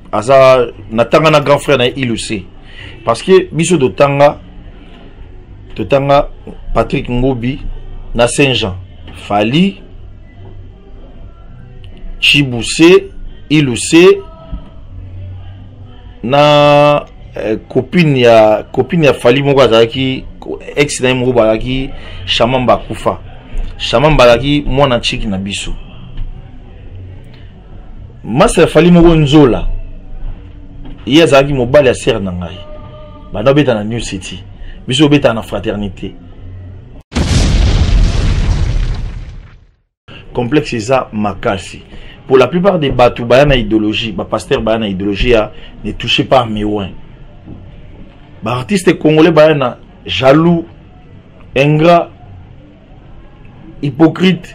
Aza natanga na grand frère na il le sait. Parce que biso de tanga Patrick Ngobi na Saint-Jean Fali Chiboussé il le sait na copine ya Fali moko azalaki ex na moko balaki Shamamba Kufa Shamamba balaki mwana chiki na biso Masa Fali moko nzola il azalaki mobali ya sœur na ngai bana beta na New City biso beta na fraternité complexe ça makasi. Pour la plupart des bateaux bayana idéologie ba pasteur bayana idéologie ne touchez pas mes ouin ba artiste congolais bayana jaloux ingrat hypocrite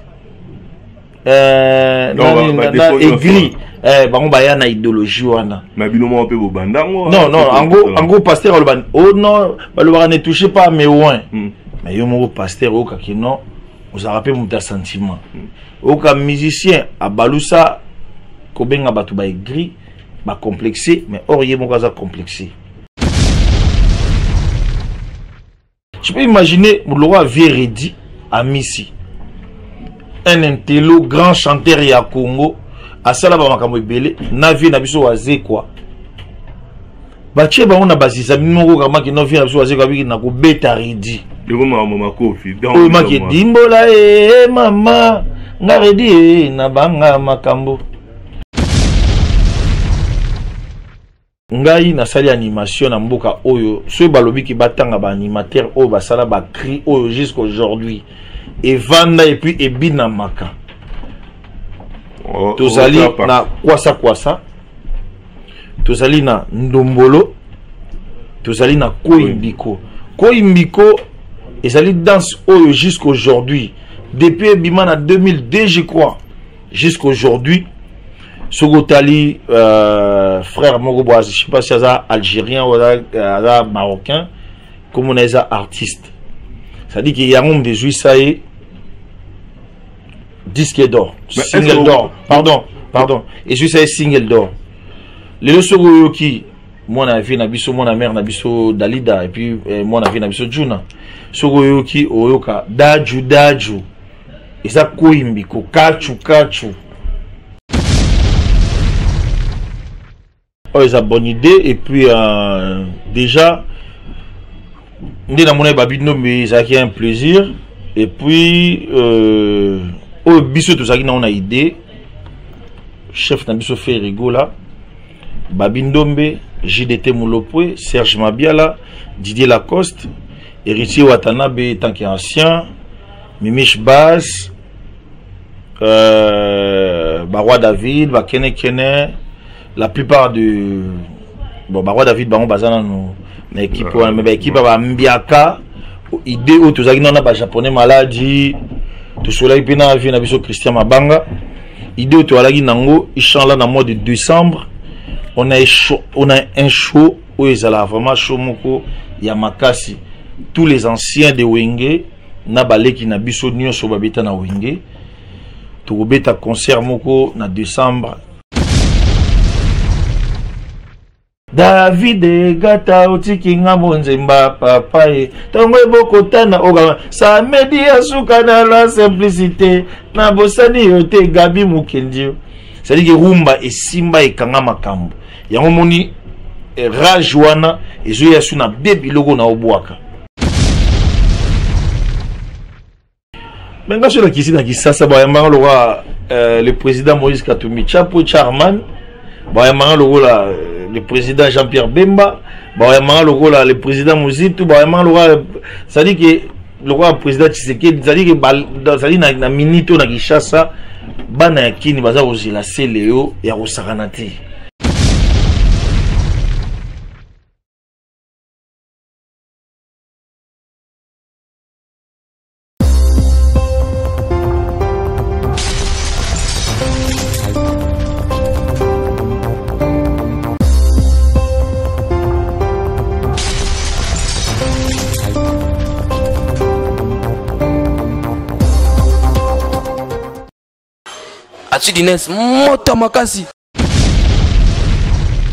aigri bango bayana idéologie wana mais binomo pe bobandango non en gros pasteur aloban oh non balobara ne touchez pas mes ouin mais yo mo pasteur o kakino vous avez rappelé mon sentiment aucun musicien à balusa kobenga batu ba aigri ba complexé mais orié mon kaza complexé. Je peux imaginer le roi Véredi à Missi, un intello grand chanteur ya Congo à salaba makambo ebele na vie na biso waze quoi bache ba ona bazisa minoko kama ki no vie na biso waze kwa biki na ko beta redi deko mama kofi donc maki dimbola mama ngaredi na banga makambo ngai na sali animation na mboka oyo so balobi ki batanga ba animateur oyo basala ba cri oyo jusqu'aujourd'hui et vanda et puis ebina maka tozali na kwasa tozali na ndombolo tozali na koimbiko ezali danse oyo jusqu'aujourd'hui depuis bimana 2002 je crois jusqu'aujourd'hui Sogotali frère Mogobo, je sais pas si c'est algérien ou marocain comme on est artiste. Ça dit qu'il y a un homme de juifs ça est disque d'or, single d'or. Pardon. Et je sais single d'or. Les leçons qui moi na vie na biso mon mère na biso Dalida et puis moi na vie na biso Juna. Sogo qui oyoka daju. Et ça koimbiko kachu. Oh, c'est une bonne idée et puis déjà on est dans mon babino mais ça qui est un plaisir et puis au biso tout ça qui on a idée chef na biso fait rigola Babindombe JDT Moulopwe Serge Mabiala Didier Lacoste Héritier Watanabe tant qu'ancien Mimish Baz Barwa David Bakene la plupart de Barwa David Baron Bazana na équipe mais équipe ba Mbiaka idée où tous na ba japonais maladie tout cela et puis na vie na biso Christian Mabanga idée où to alagi nango inchallah na mois de décembre on a un show où ils allaient vraiment show moko ya makasi tous les anciens de Wenge na baleki na biso nyonso babeta na Wenge to beta concert moko na décembre. David gata otiki ngambo nzemba papa e tongo ebokotana oga sa media suka na la simplicité na bosani yote Gabi Mukendio c'est à dire que rumba et simba e kanga makambo yango moni rage wana ezo ya suna bebi logo na obwaka menga sur la kisi na kisasa ba yamba le président Moïse Katumbi Chapo Charman ba yamba le président Jean-Pierre Bemba, le président Mouzito, ça dit que le roi président Tshisekedi, ça dit que na minito na Kishasa, bana yakini baza ozila seleo ya rosaranate. Dines moto makasi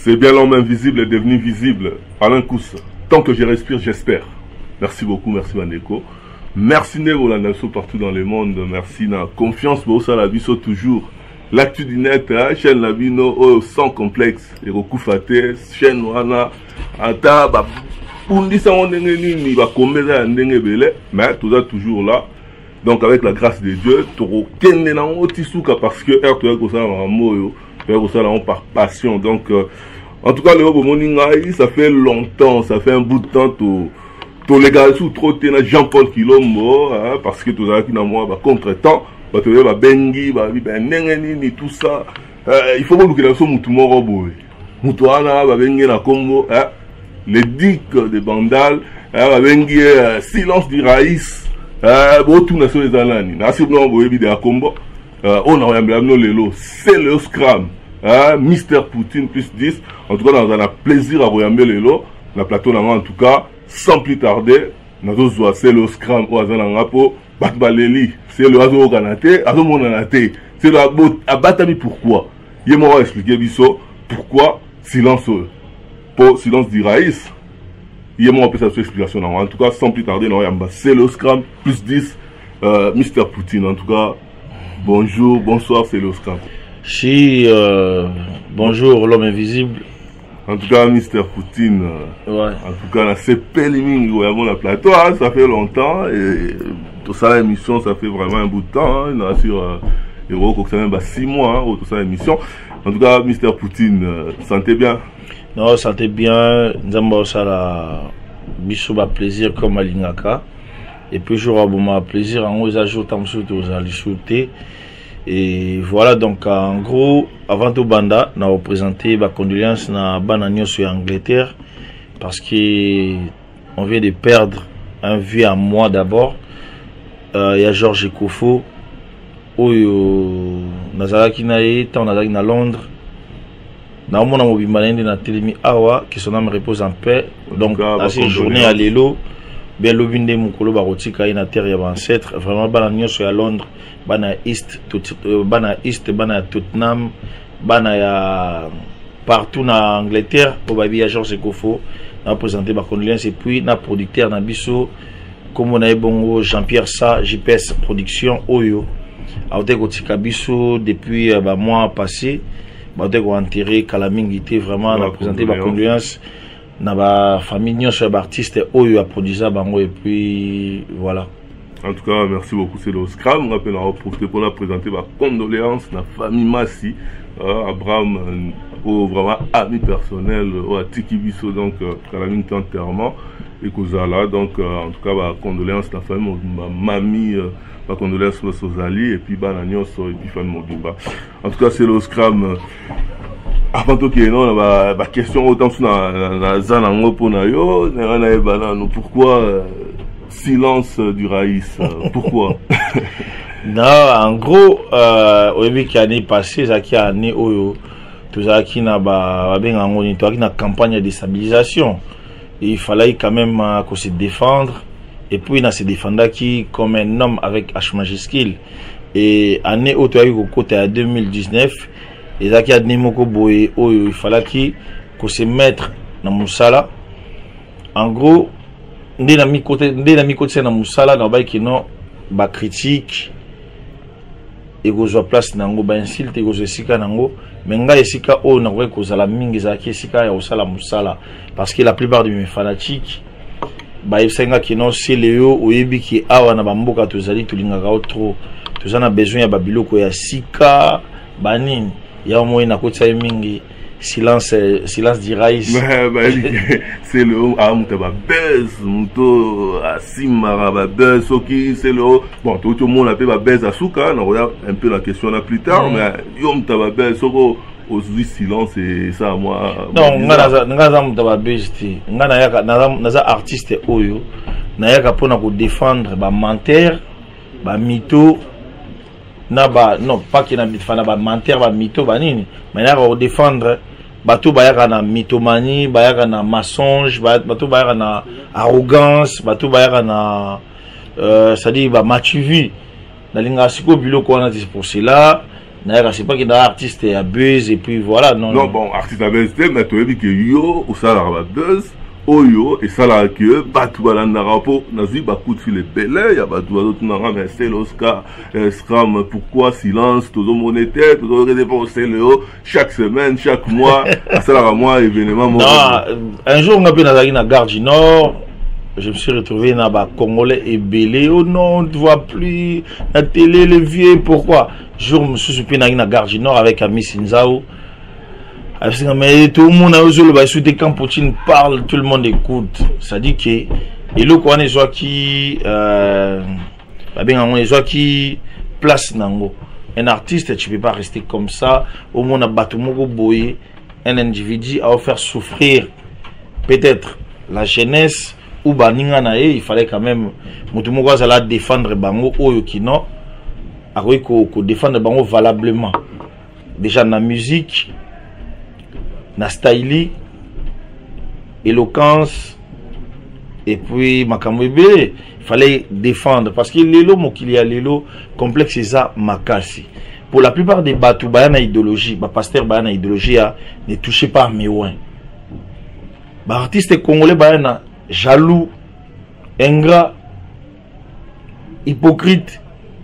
C'est bien l'homme invisible est devenu visible. Alain Kous, tant que je respire, j'espère. Merci beaucoup, merci Mandeko. Merci Néo la nation partout dans le monde. Merci na confiance pour ça la biso toujours. L'actu du net, chaîne la bino sans complexe. Et Rokufate, chaîne wana ata ba pundisa ndenge nini ba komeza ndenge belé, mais tout ça toujours là. Donc avec la grâce de Dieu, toro kende na otisuka parce que RTL ko ça na moyo, ko ça là par passion. Donc en tout cas le Bomoninga, ça fait longtemps, ça fait un bout de temps to légal sous trop tena Jean-Paul Kilombo parce que tout ça qui na moi ba contre-temps, ba to ba bengi ba ndenge nini tout ça. Il faut que nous so mutu moko boy. Mutu ana ba bengi na Congo les dicks de Bandal, ba bengi silence du Raïs. Tout na so ezalani na sibno boyebi de Akombo on a yambela no lelo c'est le scram Mister Poutine plus 10 en tout cas on a plaisir à voyager lelo na plateau na en tout cas sans plus tarder na zo c'est le scram o azana ngapo batbaleli c'est le azo kanate azo monanate c'est le abatami pourquoi yemo va expliquer biso pourquoi silence pour silence du Raïs. Il y a un peu sa explication. En tout cas, sans plus tarder, c'est le Scrum plus 10, Mister Poutine. En tout cas, bonjour, bonsoir, c'est le Scrum. Si, bonjour, l'homme invisible. En tout cas, Mister Poutine. Ouais. En tout cas, c'est Péliming, la plateau, ça fait longtemps. Et tout ça, l'émission, ça fait vraiment un bout de temps. Il y a sur Hero, ça fait 6 mois, tout ça, l'émission. En tout cas, Mister Poutine, sentez bien. Non, santé bien, nous avons ça biso ba plaisir comme Alingaka. Et puis jour à plaisir en aux ajouts aux alichouté. Et voilà donc en gros avant tout banda nous avons présenté ba condoléances na bananio sur Angleterre parce que on vient de perdre un vieux à moi d'abord. Il y a Georges Kofo oyo nazalaki na tant nazalaki na Londres. Na mona mobimbalende na telemi awa que son âme repose en paix. Donc à cette journée à l'élo bien lobinde mukolo barotika ina terre ya ancêtre vraiment bana nyonso ya Londres bana East bana Tottenham bana ya partout na Angleterre au babi ya Georges Kofo na présenter ba condoléances et puis na producteur na biso comme on a bongo Jean-Pierre Sa JPS production oyo a été kotika biso depuis mois passé. Je vais enterrer Kalamingité vraiment la présenter ma condoléance na ba famille sur artiste oyo a produit bango et puis voilà. En tout cas merci beaucoup c'est le Scrum on appelle pour la présenter ma condoléance na famille Massi Abraham vraiment ami personnel au Tiki Biso donc Kalamingité enterrement et Kozala donc en tout cas ma condoléance na famille ma mamie ma condoléance aux alliés et puis Bananios et puis famille Mobimba. En tout cas c'est le Scrum avant tout qu'il y ait la question autant sur la zanango pour nayo pourquoi silence du Raïs pourquoi non en gros au début qui année passée ça qui année oyo tout ça qui n'a ba benga ngoni to qui na campagne de déstabilisation et il fallait quand même qu'on se défendre. Et puis, il a se défendu qui comme un homme avec H majuscule. Et année où tu as eu au côté à 2019, et ça qui a Nemoko Boé, il fallait qu'on se mette dans Moussala. En gros, dès la mi-côté dans Moussala, dans le non, ba critique, et qu'on soit place dans le insulte, et qu'on soit sika nango. Mais nga esika o na vrai cause la mingi za ki sika ya osala Moussala parce que la plupart de mes fanatiques ba ifsenga kino seleo oyebi ki awa na bamboka tozali tulingaka trop tozana besoin ya babiloko ya sika banini ya moyi na kotsa mingi silence du Raïs c'est le amuta ba buzz muto asimara ba buzz soki c'est le bon tout le monde appelle ba buzz asuka on regarde un peu la question là plus tard mais yom ta ba buzz soko aujourd'hui silence et ça moi non ngaza muta ba buzz ti ngana yaka naza artiste oyo na yaka pona ko défendre ba menteur ba mytho na ba non pas qu'il na défendre ba menteur ba mytho ba nini mais na ko défendre bato bayaka na mythomanie bayaka na mensonge bato bayaka na arrogance bato bayaka na c'est-à-dire ba matuvi na linga siko biloko wana c'est pour cela c'est pas qu'il y a artiste et à buzz et puis voilà. Non, bon, artiste à buzz, mais tu as vu que yo, ou ça la buzz, oyo, et ça la que, batou balandarapo, nazi bakou de fil et belé, ya batou batou nara, mais c'est l'Oscar, Scram, pourquoi silence, tout le monde était, tout le monde dépensé le haut, chaque semaine, chaque mois, ça la moi, événement. Non, un jour, on a pu dans la gare du Nord. Je me suis retrouvé dans les Congolais et belé. Oh non, on ne voit plus la télé, les vieux, pourquoi? Je me suis soupé dans la gare du Nord avec Ami Sinzao. Mais tout le monde a osé le baisser quand Poutine parle, tout le monde écoute. Ça dit que, et là, quand on est soit qui, place nango. Un artiste, tu ne peux pas rester comme ça. Au monde a battu mon boy. Un individu a offert souffrir, peut-être, la jeunesse. Ou il fallait quand même défendre bango oyo kino ko défendre bango valablement déjà na musique na style éloquence et puis makamwebe il fallait défendre parce que lelo mokili a lelo complexe ça makasi pour la plupart des batou bayana idéologie ba pasteur bayana idéologie ne touchez pas meouin ba artiste congolais bayana jaloux, ingrat, hypocrite,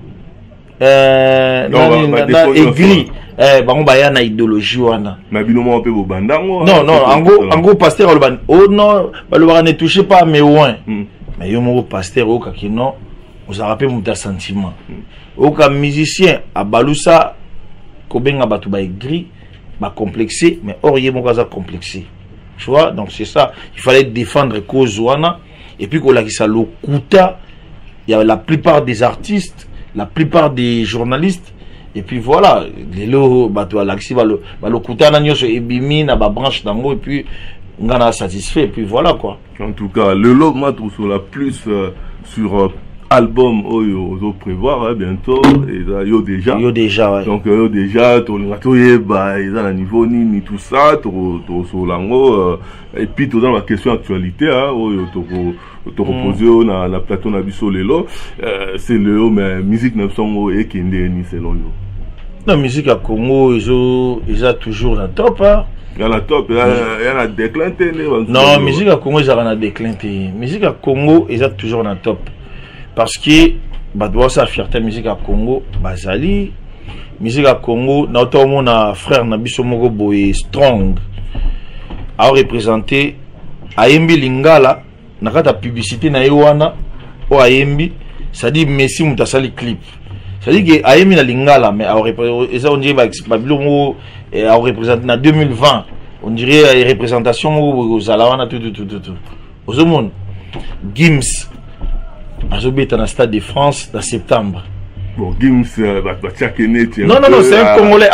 aigri. Bango baya na idéologie wana. Na binomo pe bo bandango. Non, en gros pasteur le oh non, le ne touchez pas mais ouin. Mais yo mo pasteur o kakino, vous a rappelé mon sentiment. O ka musicien a balusa ko benga batu ba aigri, ba complexé, mais or yé mo kaza complexé. Tu vois, donc c'est ça. Il fallait défendre cause wana. Et puis qu'on a ça le kuta. Il y a la plupart des artistes, la plupart des journalistes. Et puis voilà, les lots, bateau à l'axi, le kuta na nyo se ebimi na ba branche dango et puis on a satisfait. Et puis voilà quoi. En tout cas, le lot m'a trouvé la plus sur album oyo prévoir hein, bientôt et yo déjà ouais. Donc yo déjà to yeba ils à niveau ni tout ça to solango et puis tout dans la question actualité hein oyo to reposer na la plateau na biso lelo c'est le mais musique na songo et kende ni selon yo. La musique à Congo ils a toujours la top hein. Il y a la top, il y a la déclin. Non, musique à Congo ils a la déclin. Musique à Congo ils a toujours la top. Parce que doit sa fierté musique à Congo bazali musique à Congo na frère na biso moko boy strong a représenté ayembi lingala na kata publicité na yewana o ayembi ça dit Messi mutasali clip ça dit que ayembi na lingala mais a représenté on dirait babilo a représenté na 2020 on dirait représentation aux zalawana tout aux monde Gims Azobé est dans le Stade de France en septembre. Bon, Gims, non, c'est un Congolais.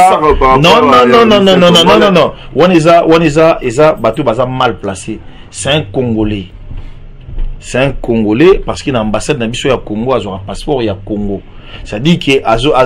Non. Waniza, Batou Baza mal placé. C'est un Congolais. C'est un Congolais parce qu'il a l'ambassade de Bisso, il y a Congo, il a un passeport, il y a Congo. Ça dit que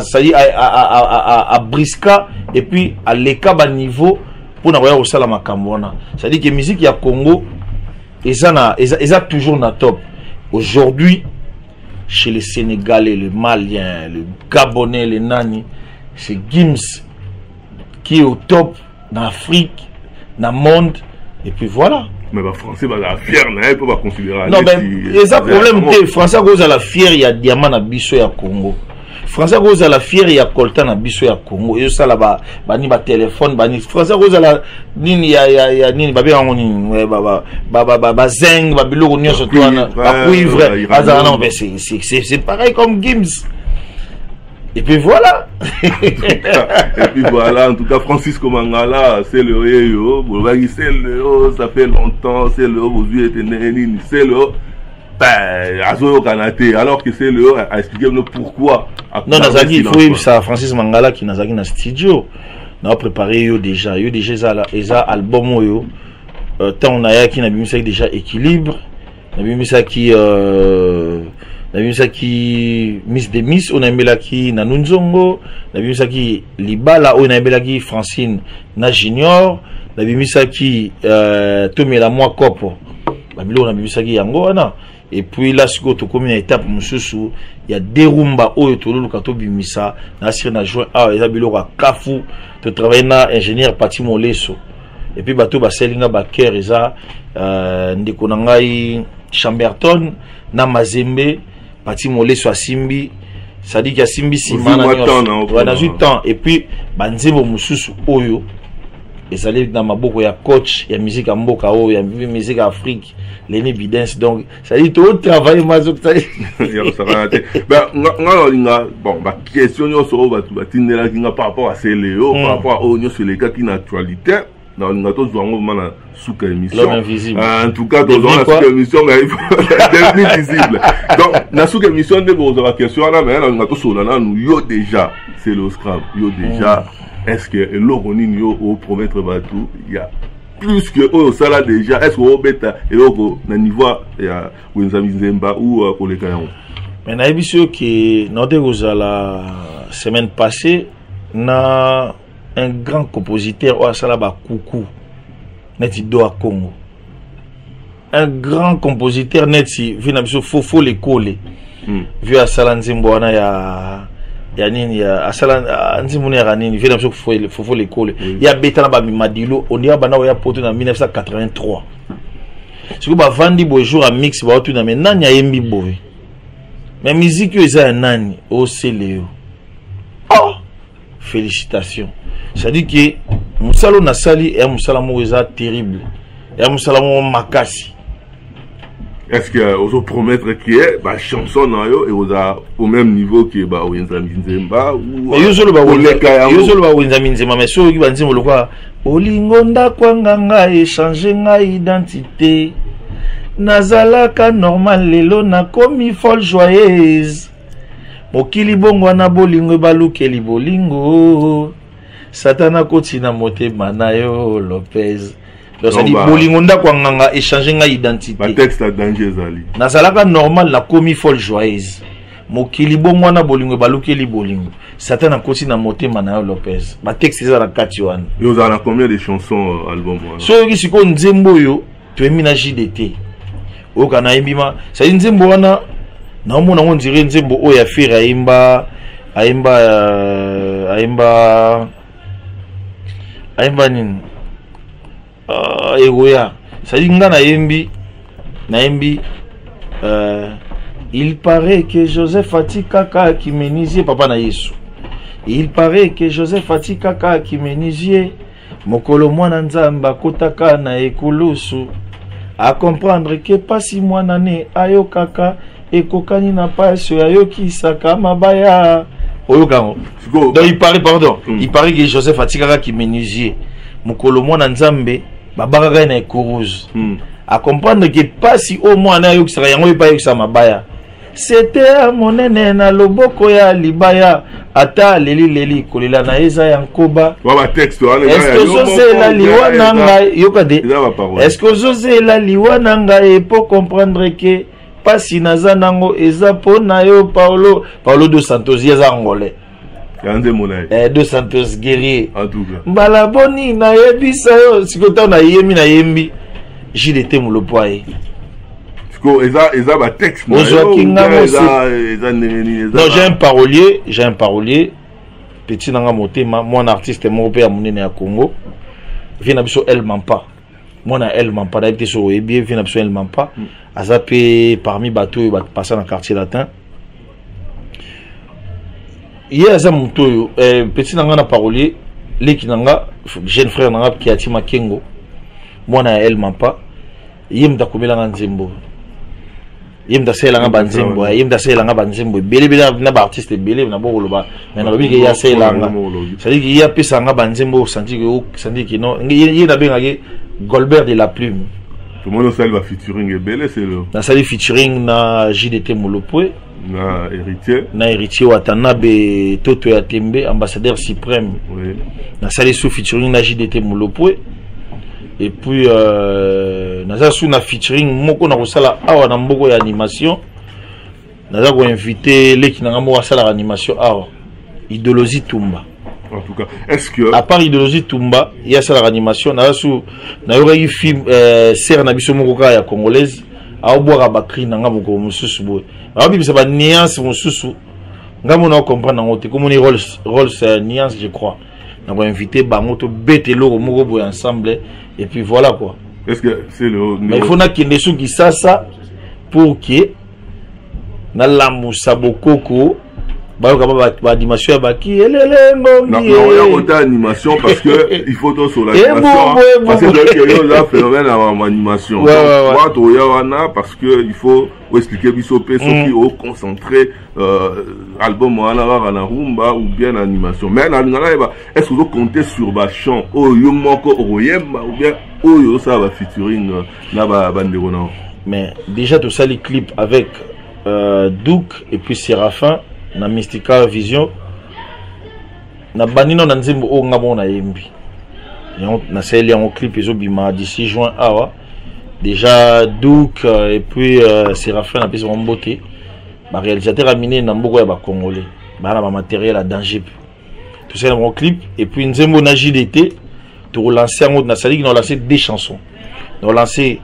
à Briska et puis à l'Eka niveau pour n'avoir au Salama Kambona. Ça dit que la musique, il y a Congo, ils ont toujours na top. Aujourd'hui, chez les Sénégalais, les Maliens, les Gabonais, les Nani, c'est Gims qui est au top dans l'Afrique, dans le monde, et puis voilà. Mais les Français, la fière, ils ne peuvent pas considérer. Non, mais il y a un problème que les Français, à la fière, il y a diamant à Bisso et à Congo. Français rose à la fière ya coltan na biso ya Congo et ça là-bas bani ba téléphone bani Français rose à la nini ya nini ba bien ngoni ba zeng ba biloko nyo surtout ba cuivre azana non mais c'est pareil comme Gims. Et puis voilà. Et puis voilà, en tout cas, Francisco Mangala, c'est le yo, c'est le ça fait longtemps, c'est le vos yeux étaient nés, c'est le Azo Kanate, alors que c'est le expliquez-nous pourquoi. Non, Nazaki, il faut ça, Francis Mangala qui Nazaki dans studio. On a préparé yo déjà ça album yo. Tant on a qui n'a bien ça déjà équilibre, n'a bien ça qui na bimisa ki Miss de Miss on a mbelaki na Nunzongo na bimisa ki Libala on a mbelaki Francine na Junior na bimisa ki Tomela moi kopo babilo na bimisa ki yango wana et puis là siko to komi na étape mususu ya derumba oyo to lulu kato bimisa na sir na juin a eza biloko kafu to travailler na ingénieur Pati Moleso et puis bato ba selinga ba cœur eza ndeko na ngai Chamberton na Mazembe Pati Moleso asimbi ça dit qu'il y a simbi simana na temps et puis banzebo mususu oyo ezali na maboko ya coach ya musique ya mboka oyo ya musique Afrique Lenny Bidens donc ça dit tout travail mazokta ya sarate ba nga bon ba question yo so ba tinela kinga par rapport à Céléo par rapport à onyo sur les gars qui na actualité dans notre zongo mana souka émission en tout cas dans la souka émission devenu visible donc na souka émission de vos question là mais on a tout sur là nous yo déjà c'est le scrap yo déjà est-ce que l'oroni yo au promettre tout il y a plus que au sala déjà est-ce que au beta et au niveau ya Wenzami Nzemba ou pour les Kayango mais na ebiso que notre la semaine passée na un grand compositeur au Salaba Koukou neti do à Congo un grand compositeur neti vina biso fofo le kole vu à Salanzimbo wana ya nini ya asala nzimuni ya nini vina biso fofo le kole ya betana ba mimadilo onia bana ya poto na 1983 siko ba vandi bo jour à mix ba otu na mais nani ya yembi boy mais musique yo eza nani o Céléo oh félicitations. C'est-à-dire que Moussalo Nassali et Moussala Moueza terrible. Et Moussala Moueza Makasi. Est-ce que vous promettre que la chanson est au même niveau que Wenzami Nzemba ou Wenzami Nzemba mais ceux qui vont dire quoi Olingonda kwanganga échanger nga identité nazalaka normal lelo na komi folle joyeuse mokili bongo na bolingo balukeli bolingo Satana kotina motema na yo Lopez. Donc ça dit bolingo ndako nganga échanger nga identité. Ba texte à danger zali. Na salaka normal la komi folle joyeuse. Mokili bongo na bolingo balukeli bolingo. Satana kotina motema na yo Lopez. Ba texte za la kati wana. Yo za na combien de chansons album wana? So yoki siko nzembo yo to emina JDT. O kana imbima. Ça dit nzembo wana na mona on dirait nzembo o ya fira aimba nini egoya ça dit nga na yembi il paraît que Joseph Atikaka qui menisier papa na Yesu il paraît que Joseph Atikaka qui menisier mokolo mwana nzamba kotaka na ekulusu à comprendre que pasi mwana ne ayokaka ekokani na paso ayoki saka mabaya oyokango donc il paraît il paraît que Joseph Atikaka qui menisier mukolo mwana nzambe babaka na ekourouze à comprendre que pasi au mwana ayoki saka yango pa yoki sa mabaya c'était monene na loboko ya libaya ata leli kolela na eza yankoba wa texte est-ce que zozela liwana nga yokade est-ce que zozela liwana nga et pour comprendre que pasi naza nango eza pona yo Paulo dos Santos yeza angolais yande monai dos Santos guerrier en tout cas mbala boni na yebisa yo sikota na yembi JDT mulopoye siko eza ba texte non j'ai un parolier petit nanga motema mon artiste mo pe ya munene ya Congo vina biso El Mampa mona El Mampa da été so bien vina biso El Mampa azape parmi bateau ba passer dans quartier latin hier aza muto petit nanga na parolier leki nanga jeune frère nanga qui atima Kengo mona El Mampa yem da komela nzembo yemda selanga banzembo yemda selanga banzembo bele na ba artiste bele na bokoloba mais na lobi ke ya selanga ça dit qu'il y a pesanga banzembo senti que non il na benga ke Golbert de la Plume tout le monde sait va featuring bele c'est le na sali featuring na JDT Molopwe na héritier Watanabe Toto ya Tembe ambassadeur suprême na sali sous featuring na JDT Molopwe. Et puis naza sous na featuring moko na kosala awa na mboko ya animation naza ko inviter leki na ngamo wasala animation awa Idéologie Tumba en tout cas est-ce que à part Idéologie Tumba il y a ça la animation naza sous na yori film serre na biso moko ya congolaise a boire bakri na nga moko mususu boy a bi ba nuance mususu nga mona comprendre ngote comme ni Rolls nuance je crois na va inviter bango to bete loko moko boy ensemble et puis voilà quoi. Est-ce que c'est le mais il faut na kende su ki ça pour que na lamu sabokoko ba animation ya baki elele ngongi non il y a autant animation parce que il faut tout sur l'animation parce que il y a phénomène en animation donc il y a parce que il faut expliquer biso pe qui au concentré album na rumba ou bien animation mais na ngala est-ce que vous comptez sur ba chant o yo moko oyemba ou bien oyo ça va featuring na ba bandeko na mais déjà tout ça les clips avec Douk et puis Séraphin na Mystica Vision na banino na nzembo o ngabo na yembi na seli en clip ezo bima d'ici juin awa déjà Douk et puis Séraphin na pesa mbote ba réalisateur aminé na mboko ya ba congolais ba na matériel à danger tout ça dans mon clip et puis nzembo na JDT to relancer en na sali qui ont lancé des chansons on lancé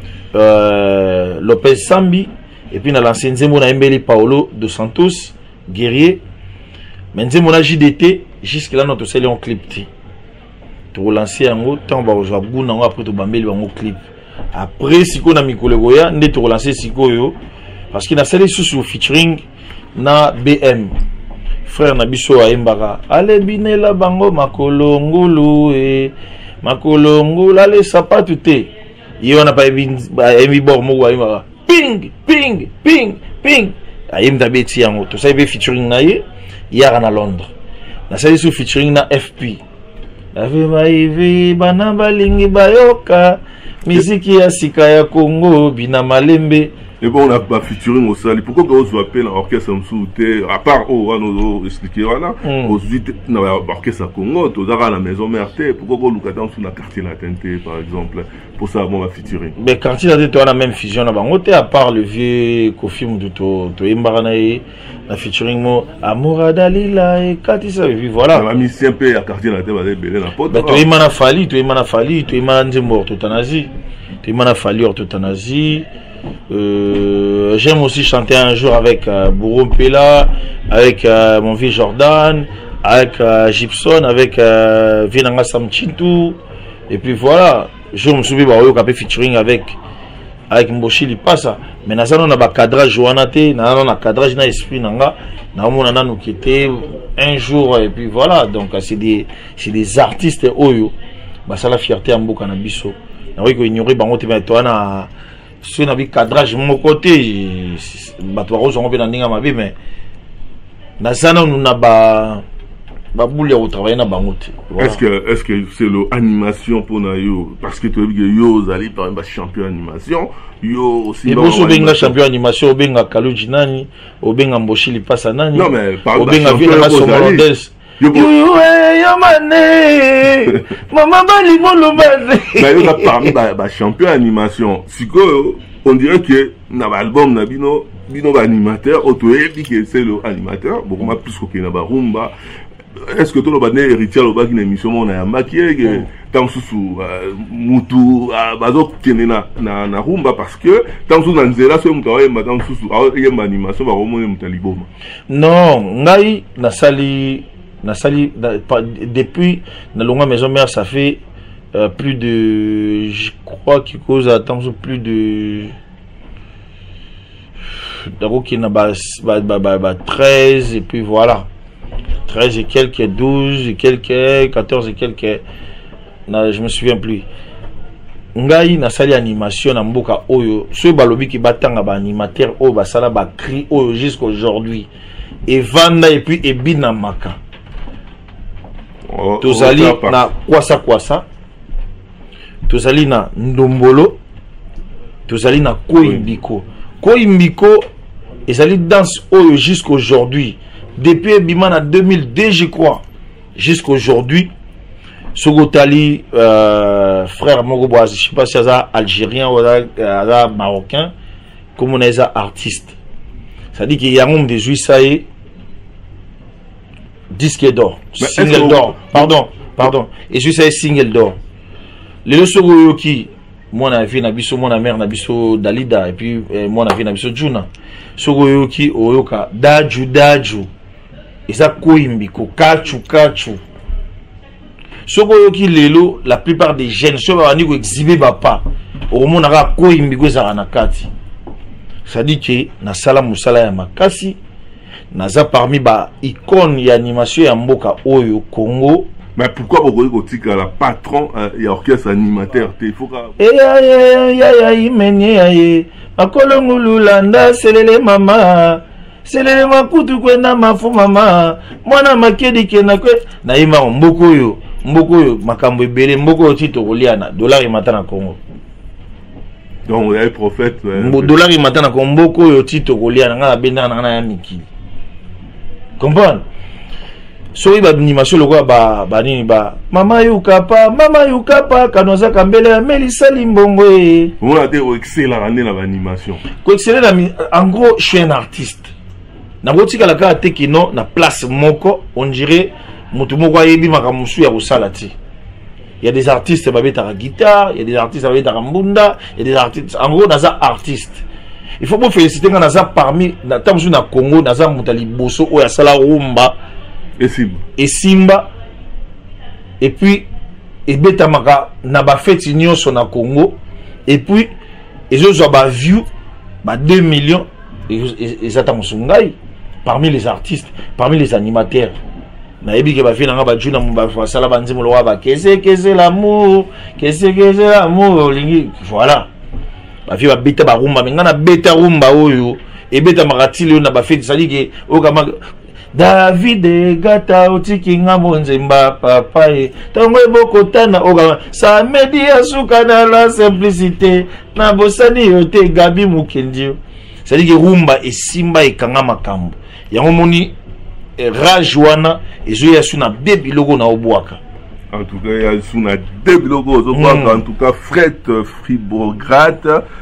Lopez Sambi et puis on a lancé nzembo na Mbeli Paolo de Santos guerrier mais nzembo na JDT jusque là notre seli en clip to relancer en haut tant ba ozwa buna après to bambeli ba clip après siko na mikolo goya ndé to relancer siko yo parce qu'il a sali sous featuring na BM frère na biso a embara ale binela bango makolo ngulu e makolo ngulu ale sapatu te yo na pa ebi bor mo wa ping ping ping ping ayem da beti yango to sai be featuring na ye yara na Londres na sai sous featuring na FP la ve maivi bana balingi bayoka miziki ya sika ya Congo bina malembe. Et bon, on a pas featuring au sali. Pourquoi on se appelle l'orchestre Msoute, à part, on nous expliquer là, on se dit, dans l'orchestre Congo, on a la maison merte, pourquoi on nous attend sur la quartier latin, par exemple, pour ça, on va featuring. Mais quartier latin, on a la même fusion, à part le vieux Kofi Moutou, Imbaranae, la featuring, Amoura Dalila, et Katissa, et puis voilà. On a mis un peu à quartier latin, on va belé la pote. Tu es manafali, tu es manafali, tu es manandemort, orthothanasie, tu es manafali, orthothanasie. J'aime aussi chanter un jour avec Bourou Pela, avec mon vieux Jordan, avec Gibson, avec Vinanga Samchintou. Et puis voilà, je me souviens de featuring avec Mboshi Lipasa. Mais nous avons un cadrage Joanate, nous avons un cadrage dans l'esprit, nous avons un jour, et puis voilà. Donc c'est des artistes Oyo. C'est la fierté en Boka Nabiso. Nous avons ignoré Bangote Maitoana. Si on a vu cadrage de mon côté, mais est-ce que c'est l'animation pour nous? Parce que tu as vu que yo allez par exemple champion animation, yo aussi. Et vous avez champion animation, au benga Kalujinani, au benga Mboshi Lipasa nani. Non mais par exemple, au benga Vinanga Somalandes. Yo mané, maman bali mon base. Mais il a parmi ba champion animation. Si on dirait que na album na bino animateur, auto dit que c'est le animateur, beaucoup plus que na ba rumba. Est-ce que tu as des héritiers au bas d'une émission on a maquillé que tant sous mutu bazo tiene na rumba parce que tant sous nanzela so mutawa yemba tant sous yemba animation ba romone mutaliboma. Non, ngai na sali depuis la longue maison mère ça fait plus de je crois qu'il cause attends plus de d'abord qui n'a pas 13 et puis voilà 13 et quelques 12 et quelques 14 et quelques je me souviens plus ngai na sali animation na mboka oyo ce balobi ki batanga ba animateur oyo basala ba cri oyo jusqu'à aujourd'hui et vanda et puis ebina maka tozali na kwasa tozali na ndombolo tozali na koimbiko ezali danse oyo jusqu'aujourd'hui depuis bimana 2002 je crois jusqu'aujourd'hui Sogotali frère Mogobo je sais pas si c'est algérien ou marocain comme on est artiste ça dit qu'il y a un des juifs disque d'or, single d'or, pardon, et je sais single d'or. Les Sogoyoki, moi na vie na biso moi na mère na biso Dalida et puis moi na vie na biso Juna soko yoki oyoka daju eza koimbi ko kachu soko yoki lelo la plupart des jeunes so ba ni ko exhiber ba au mona ka koimbi ko za na kati ça dit que na sala musala ya makasi naza parmi ba icône ya animation ya mboka oyo Congo. Mais pourquoi vous voulez que la patron et orchestre animateur il faut akolongululanda selele mama selele makutu kwenda mafu mama mwana makedi kena kwe na ima mboko yo makambo ebele mboko yo tito koliana dollar imata na Congo. Donc il y a un prophète dollar imata na Congo mboko yo tito koliana nga benda na ya mikili. Comprendre? So iba animation lokwa ba nini ba mama yukapa kanoza kambele Melissa Limbongo on a été excellent année la animation ko excellent en gros je suis un artiste na botika la ka tekino na place moko on dirait mutu moko ayebi makamusu ya kosalati. Il y a des artistes ba beta guitare, il y a des artistes ba beta mbunda, il y a des artistes en gros naza artiste. Il faut vous féliciter quand naza parmi na tamzu na Congo naza mutali boso o ya sala rumba et Simba et puis et betamaka na ba fête nyonso na Congo et puis ils ont ba view ba 2 millions et zata musungai parmi les artistes, parmi les animateurs. Na yebi ke ba fi na ba juna mba sala banzimu lo ba kese l'amour lingi voilà ba fi ba beta ba rumba menga na beta rumba oyo et beta makatili na ba fête sali ke o kama David gata otiki ngambo nzemba papa tongo ebokotana oga sa media suka na la simplicité na bosani yote gabi mukendio c'est dire que rumba et simba et kanga makambo yango moni rage wana ezo ya suna bebi logo na obwaka. En tout cas, il y a suna deux logos en tout cas Fret Fribograd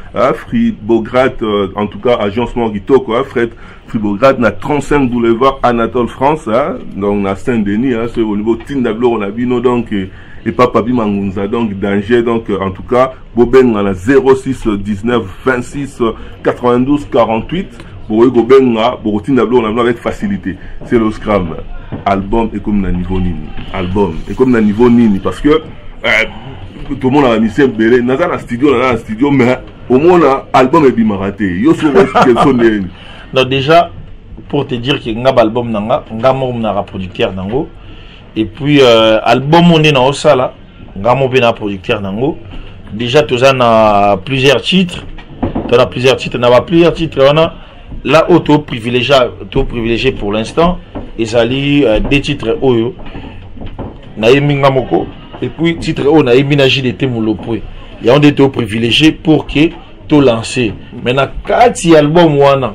en tout cas agencement Kitoko Fret Fribograd na 35 boulevard Anatole France donc na Saint-Denis c'est au niveau Tindablo on a vu non donc et Papa Bimangunza donc danger donc en tout cas Boben na 06 19 26 92 48 pour Gobenga pour Tindablo on a avec facilité c'est le Scram album et comme na niveau nini album et comme na niveau nini parce que tout le monde a mis belé na studio mais au moins album est bimaraté yo sur non déjà pour te dire que ngaba album nanga ngamo na producteur nango et puis album on est na osala ngamo pe na producteur nango déjà tu as plusieurs titres na plusieurs titres on a là auto privilégié pour l'instant et sali des titres oyo na yeminga moko et puis titre o na yeminaji de temulopwe il y a des taux privilégiés pour que tout lancer maintenant kati album wana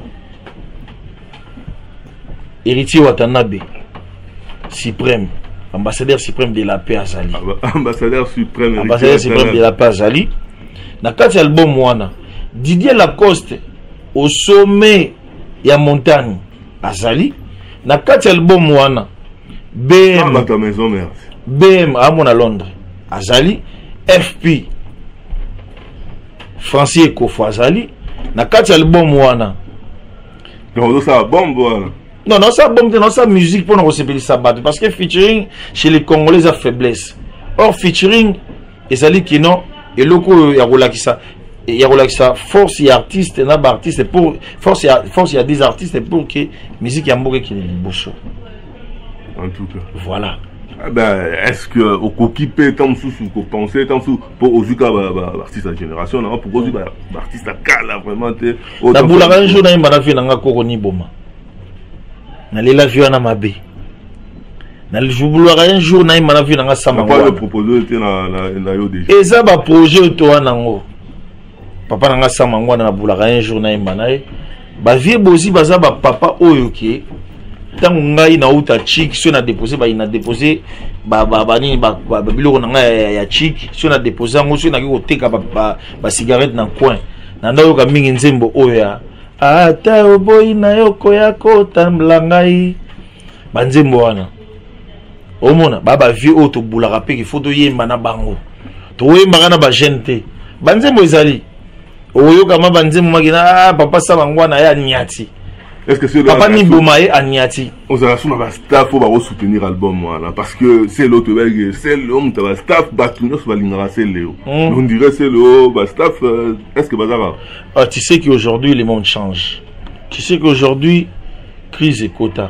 héritier Watanabe suprême ambassadeur suprême de la paix Azali ambassadeur suprême de la paix Azali na kati album wana Didier Lacoste au sommet ya montagne Azali na kati album wana BM à mon à Londres Azali FP Francis Ekofo Azali na kati album wana donc ça bombe voilà non ça bombe non ça musique pour nous recevoir ça battre parce que featuring chez les Congolais a faiblesse or featuring Azali qui non et loko ya rolakisa il y a force et artiste na ba artiste pour force il y a des artistes pour que musique ya mboka qui est bosso en tout cas voilà. Est-ce que au coquipé tant sous qu'on pensait tant sous pour ozuka artiste de génération non pour ozuka artiste kala vraiment te na bula un jour na imana fi nanga kokoni boma na lela vi na mabe na le bula un jour na imana fi nanga sama pas le proposer était na yo déjà eza ba projet to wanango papa nanga sama ngwana na bula un jour na imana ba vie bozi baza ba papa oyo ki tant ngai na uta chic si on a déposé ba ina déposé ba ni ba biloko na ngai ya chic si on a déposé ngo si na ki koteka ba cigarette na coin na ndo ka mingi nzembo oya ata oboyi na yoko yako tambla ngai ba nzembo wana omona ba vie auto bula rapé il faut to yemba na bango to yemba na ba gente banzembo ezali oyo kama banzembo makina papa Sabangwana ya niati. Est-ce que c'est le papa Nibomae à niati? On a sur la staff pour va soutenir l'album voilà parce que c'est l'autre c'est l'homme de la staff Batunyo sur la c'est Léo. On dirait c'est le staff est-ce que bazar? Tu sais qu'aujourd'hui le monde change. Tu sais qu'aujourd'hui crise et quota.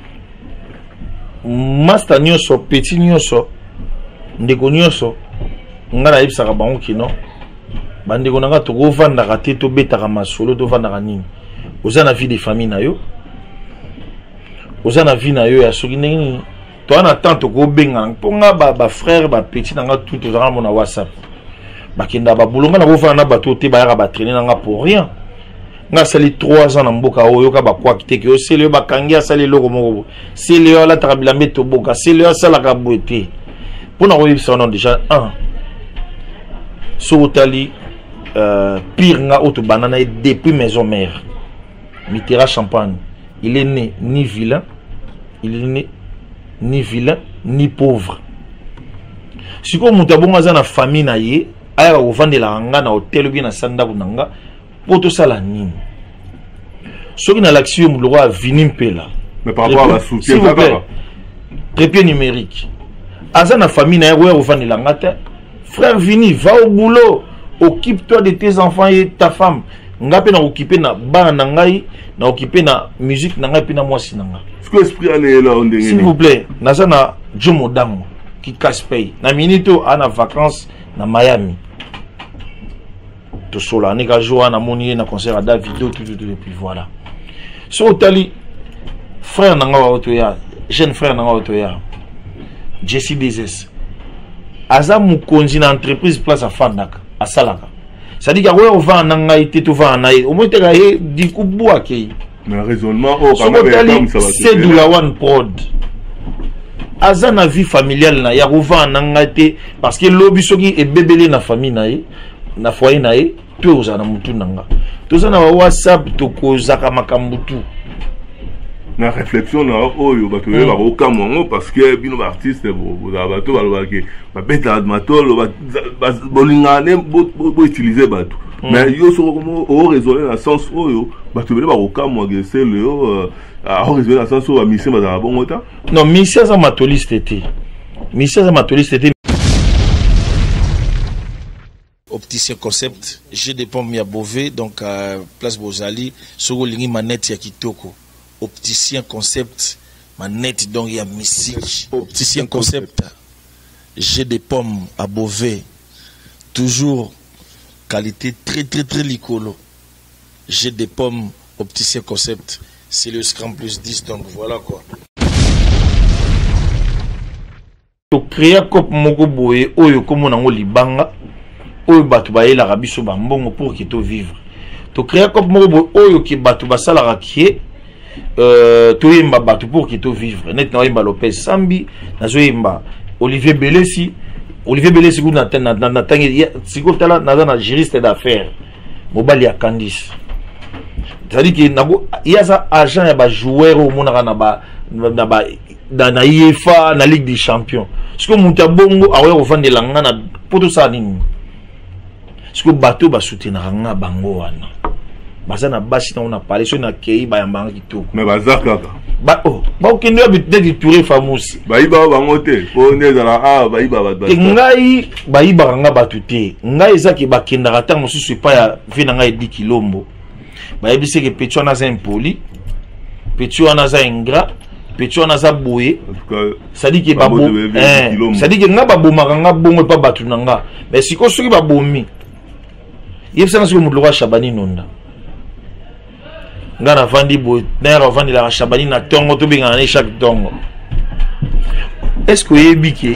Master nyoso petit nyoso ndeko nyoso ngana yebisaka bango kino bandeko nanga to govanda te to betaka masolo to vanda nini oza na vie de famille na yo oza na vie na yo ya soki ndenge to ana tante ko benga mponga ba frère ba petit nanga tout ozanga mona WhatsApp bakenda ba bulonga na govanda na bato te ba yaka ba traîner nanga pour rien nga sali 3 ans na mboka oyo ka ba kwa kiteke yo sele ba kangia sali loko moko sele yo la takabila meto boka sele yo sala ka boete pona ko yebisa non déjà un Sotali pire nga auto banana depuis maison mère Mitterrand Champagne il est né ni vilain ni pauvre si ko mutabonga za na famille na ye aya ko vandela nga na hotel bien na sanda kunanga poto sala nini soki na l'action le roi Vinimpela mais par rapport à la soutien trépied numérique aza na famille na ye ko vandela nga te. Frère Vini, va au boulot, occupe-toi de tes enfants et ta femme. Nga pe na occuper na ba na ngai, na occuper na musique na ngai pe na mwasi na nga. Est-ce que esprit est là on denge? S'il vous plaît, naza na Jomo Dango qui casse paye. Na minito ana vacances na Miami. To sola ne ka joa na moni na concert à Davido tout et puis voilà. So tali frère na nga wa otoya, jeune frère na nga otoya. Jesse Dezes. Aza mukonzi na entreprise place à Fandaka à Salaka. Ça dit qu'on va en Angaïté tout va en Aïe. Au moins tu as dit qu'on boit qui. Mais raisonnement oh quand même c'est de la one prod. Aza na vie familiale na ya va en Angaïté parce que lobby soki et bébélé na famille na ye na foyer na ye tout aux na mutu nanga. Tout ça na WhatsApp to ko zaka makambutu. Na réflexion na oyo bato ba okamwa parce que bino artiste bo bato ba ke ba beta matolo ba bolingane bo utiliser bato mais yo so comme au raisonner dans sens oyo bato ba okamwa que c'est le a raisonner dans sens oyo mission ba bon ota non mission za matoliste était Opticien Concept j'ai des pommes ya Beauvais donc place Bozali soko lingi manette ya kitoko. Opticien Concept, manette donc il y a musique. Opticien Concept, j'ai des pommes à Beauvais, toujours qualité très licolo. J'ai des pommes Opticien Concept, c'est le Scrum plus 10 donc voilà quoi. To créer cop moko boye oyo comme on libanga oyo batu ba ela rabiso ba mbongo pour que to vivre. To créer cop moko boye oyo ki batu ba sala rakie toyemba batu pour que to vivre net na yemba Lopez Sambi nazoyemba Olivier Belesi kuna na tangi siko tala na juriste d'affaires mobali ya Candice c'est-à-dire que nako yaza agent ya ba joueur au mona na IFA na Ligue des Champions siko muta bongo awe ko vandela nga na poto sa nini siko bato ba soutenir nga bango wana bazana basi na on a parlé sur na kei ba yamba kitoko mais bazar kaka ba oh ba okende habité de touré famous ba iba bango te ko ndezala ba iba ba ngai ba iba nga batu te ngai ezaki ba kenda rata mosusu pa ya vina ngai 10 kilombo ba yebise ke pecho na za impoli pecho na za ingrat pecho na za boye ça dit que ba bo ça dit que nga ba bomaka nga bongo pa batu na nga mais siko soki ba bomi yebisa na siko mudlo wa Shabani Nonda ngana vandi bo nera vandi la Shabani na tongo to binga na chaque tongo est-ce que yebike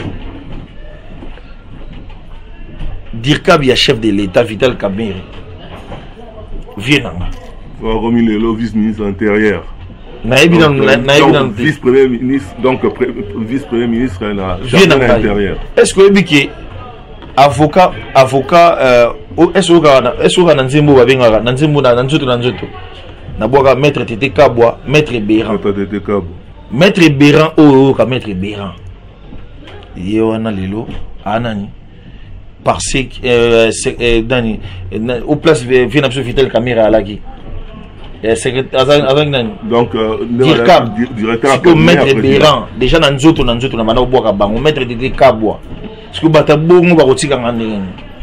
Dirkab ya chef de l'état Vital Kamerhe Vienanga remis le vice-ministre intérieur vice-premier ministre donc vice-premier ministre na intérieur est-ce que yebike avocat est-ce que na nzembo babenga na nzembo na nzoto na boka maître Tete Kabwa maître Béran maître Béran ka maître Béran ye wana lelo anani parce que au place vient absolument Vital caméra à la guy. Donc, directeur maître Béran déjà dans nzoto na bana boka bango maître de kabwa parce que bata bongo ba kotika ngandenge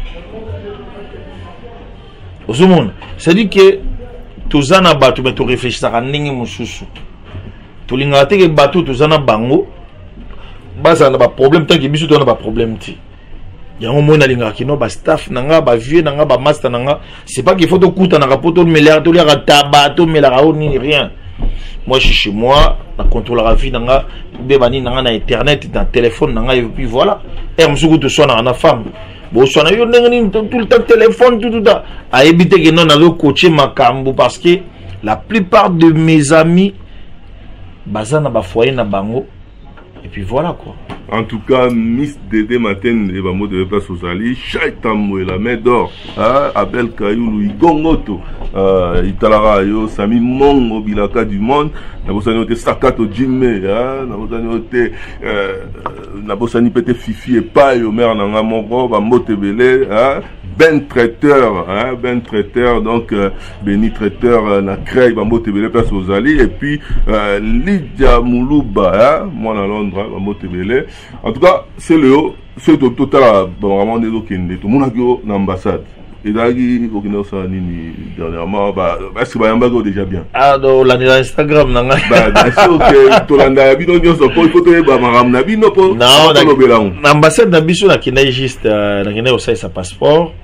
osumon c'est dit que tozana batu mais to réfléchir à ndenge mususu tolinga te ke batu tozana bango baza na ba problème tant que biso to na ba problème ti yango mona linga kino ba staff nanga ba vieux nanga ba master nanga c'est pas qu'il faut to kuta na poto milliard to lira tabato mela ni rien. Moi je suis chez moi na contrôle la vie nanga be bani nanga na internet na téléphone nanga et puis voilà et msuku to sona na femme bo sona yo ndenge tout le temps téléphone tout ça a éviter que non na coacher makambo parce que la plupart de mes amis bazana ba foyer na bango et puis voilà quoi. En tout cas, Miss Dédé Matin et Bamo de place aux alliés, Chaitamo et la main d'or, Abel Kayoulou, Igongoto, Italara Yo, Sami Mongo, Bilaka du monde, Nabosani Ote Sakato Jimé, Nabosani Ote, Nabosani Pete Fifi et Paille, Omer Nanga Moro, Bamo Tebele, Ben Traiteur, Ben Traiteur, donc Beni Traiteur, na Crey, Bamo Tebele place aux alliés, et puis Lydia Moulouba, moi à Londres, Bamo Tebele. En tout cas, c'est le haut, c'est au total, vraiment, des okende, tout le monde a eu l'ambassade. Et là, il y a dernièrement, est-ce que Bayambago déjà bien? Ah, donc, l'Instagram, non? Bien sûr que tu l'as dit, il faut que tu aies Nabi, non, l'ambassade Nabiso, il y a juste aussi sa passeport.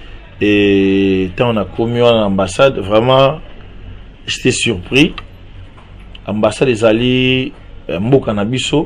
Et quand on a commis l'ambassade, vraiment, j'étais surpris. L'ambassade des alliés, Mboka Nabiso.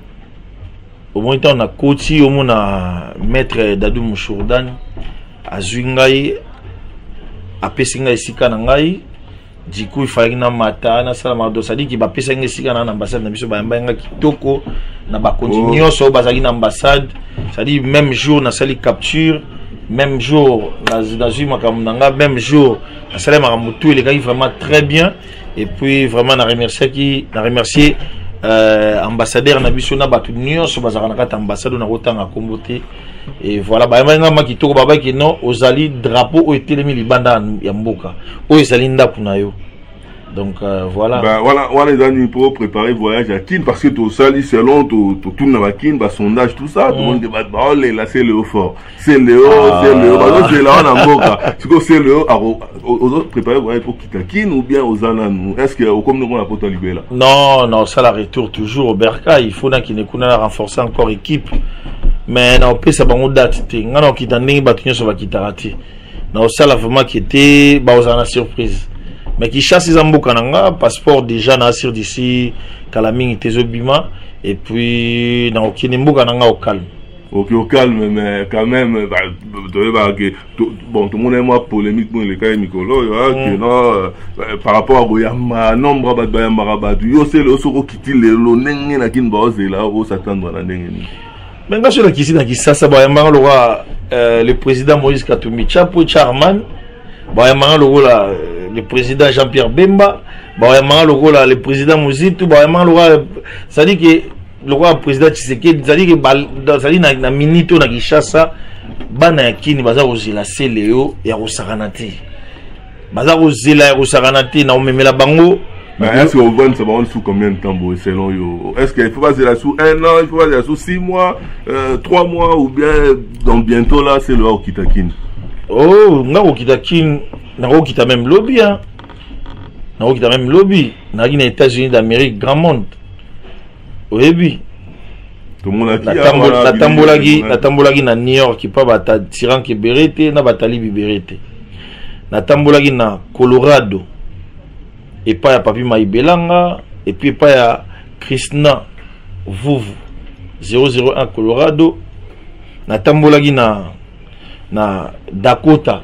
Au moins, on a côté, au moins, on a maître Dadou Mouchourdan. A Zwingai, a Pessinga Sika Nangai, du coup il fallait que Mata, na Salamado, ça dit qu'il va Pessinga Sika dans l'ambassade, na Biso Bayamba Kitoko, na ba continuer sur Bazagi l'ambassade, ça dit même jour na sali capture, même jour na Zuma Kamunanga, même jour na Salam Maramutu, les gars vraiment très bien, et puis vraiment on a remercié ambassadeur na biso na batu nyonso bazaka na kata ambassade na kotanga kombote et voilà ba nga makitoko baba ki non ozali drapeau o etelemi libanda ya mboka o ezali ndaku na yo donc voilà voilà les amis pour préparer voyage à Kin parce que tout ça selon tout tourne à Kin ba sondage tout ça tout le monde débat là c'est le fort c'est le c'est là en mboka c'est le aux autres préparer voyage pour quitter Kin ou bien aux ananou est-ce que comme nous on a poto libéla non ça la retour toujours au Berka il faut na Kinekuna renforcer encore équipe mais na opesa bango date te ngana okita ndenge batu nyonso bakitarati na osala vraiment qui était ba ozana surprise mais qui chasse les amboka nanga passeport déjà na sur d'ici Kalaming Tezobima et puis na okine mboka nanga au calme. Ok au calme mais quand même bon tout le monde est moins polémique pour les cas Mikolo que non par rapport à Boyama nombre ba Bayamba batu yo c'est le soko kiti le nenge na kin ba ozela o s'attendre na ndenge. Mais quand je suis ici dans Kisasa Bayamba le président Moïse Katumbi Chapo Charman Bayamba le président Jean-Pierre Bemba, le président Mouzitou, ça dit que le roi président Tshisekedi, ça dit que ça dit na minito na Kishasa, bana kini baza ozela seleo ya rosaranati. Baza ozela rosaranati na omemela bango. Mais est-ce qu'on va se voir sous combien de temps selon yo? Est-ce qu'il faut passer là sous 1 an, il faut passer là sous 6 mois, 3 mois ou bien donc bientôt là c'est le Okitakin? Oh, na Okitakin. Nako kita même lobby hein. Nako kita même lobby. Naki na États-Unis d'Amérique grand monde. Oui. Tout le monde a qui na tambolagi na New York qui pas bata tirant ki berete na batali biberete. Na tambolagi na Colorado. Et pas ya Papi Maibelanga et puis pas ya Krishna Vuvu 001 Colorado. Na tambolagi na Dakota.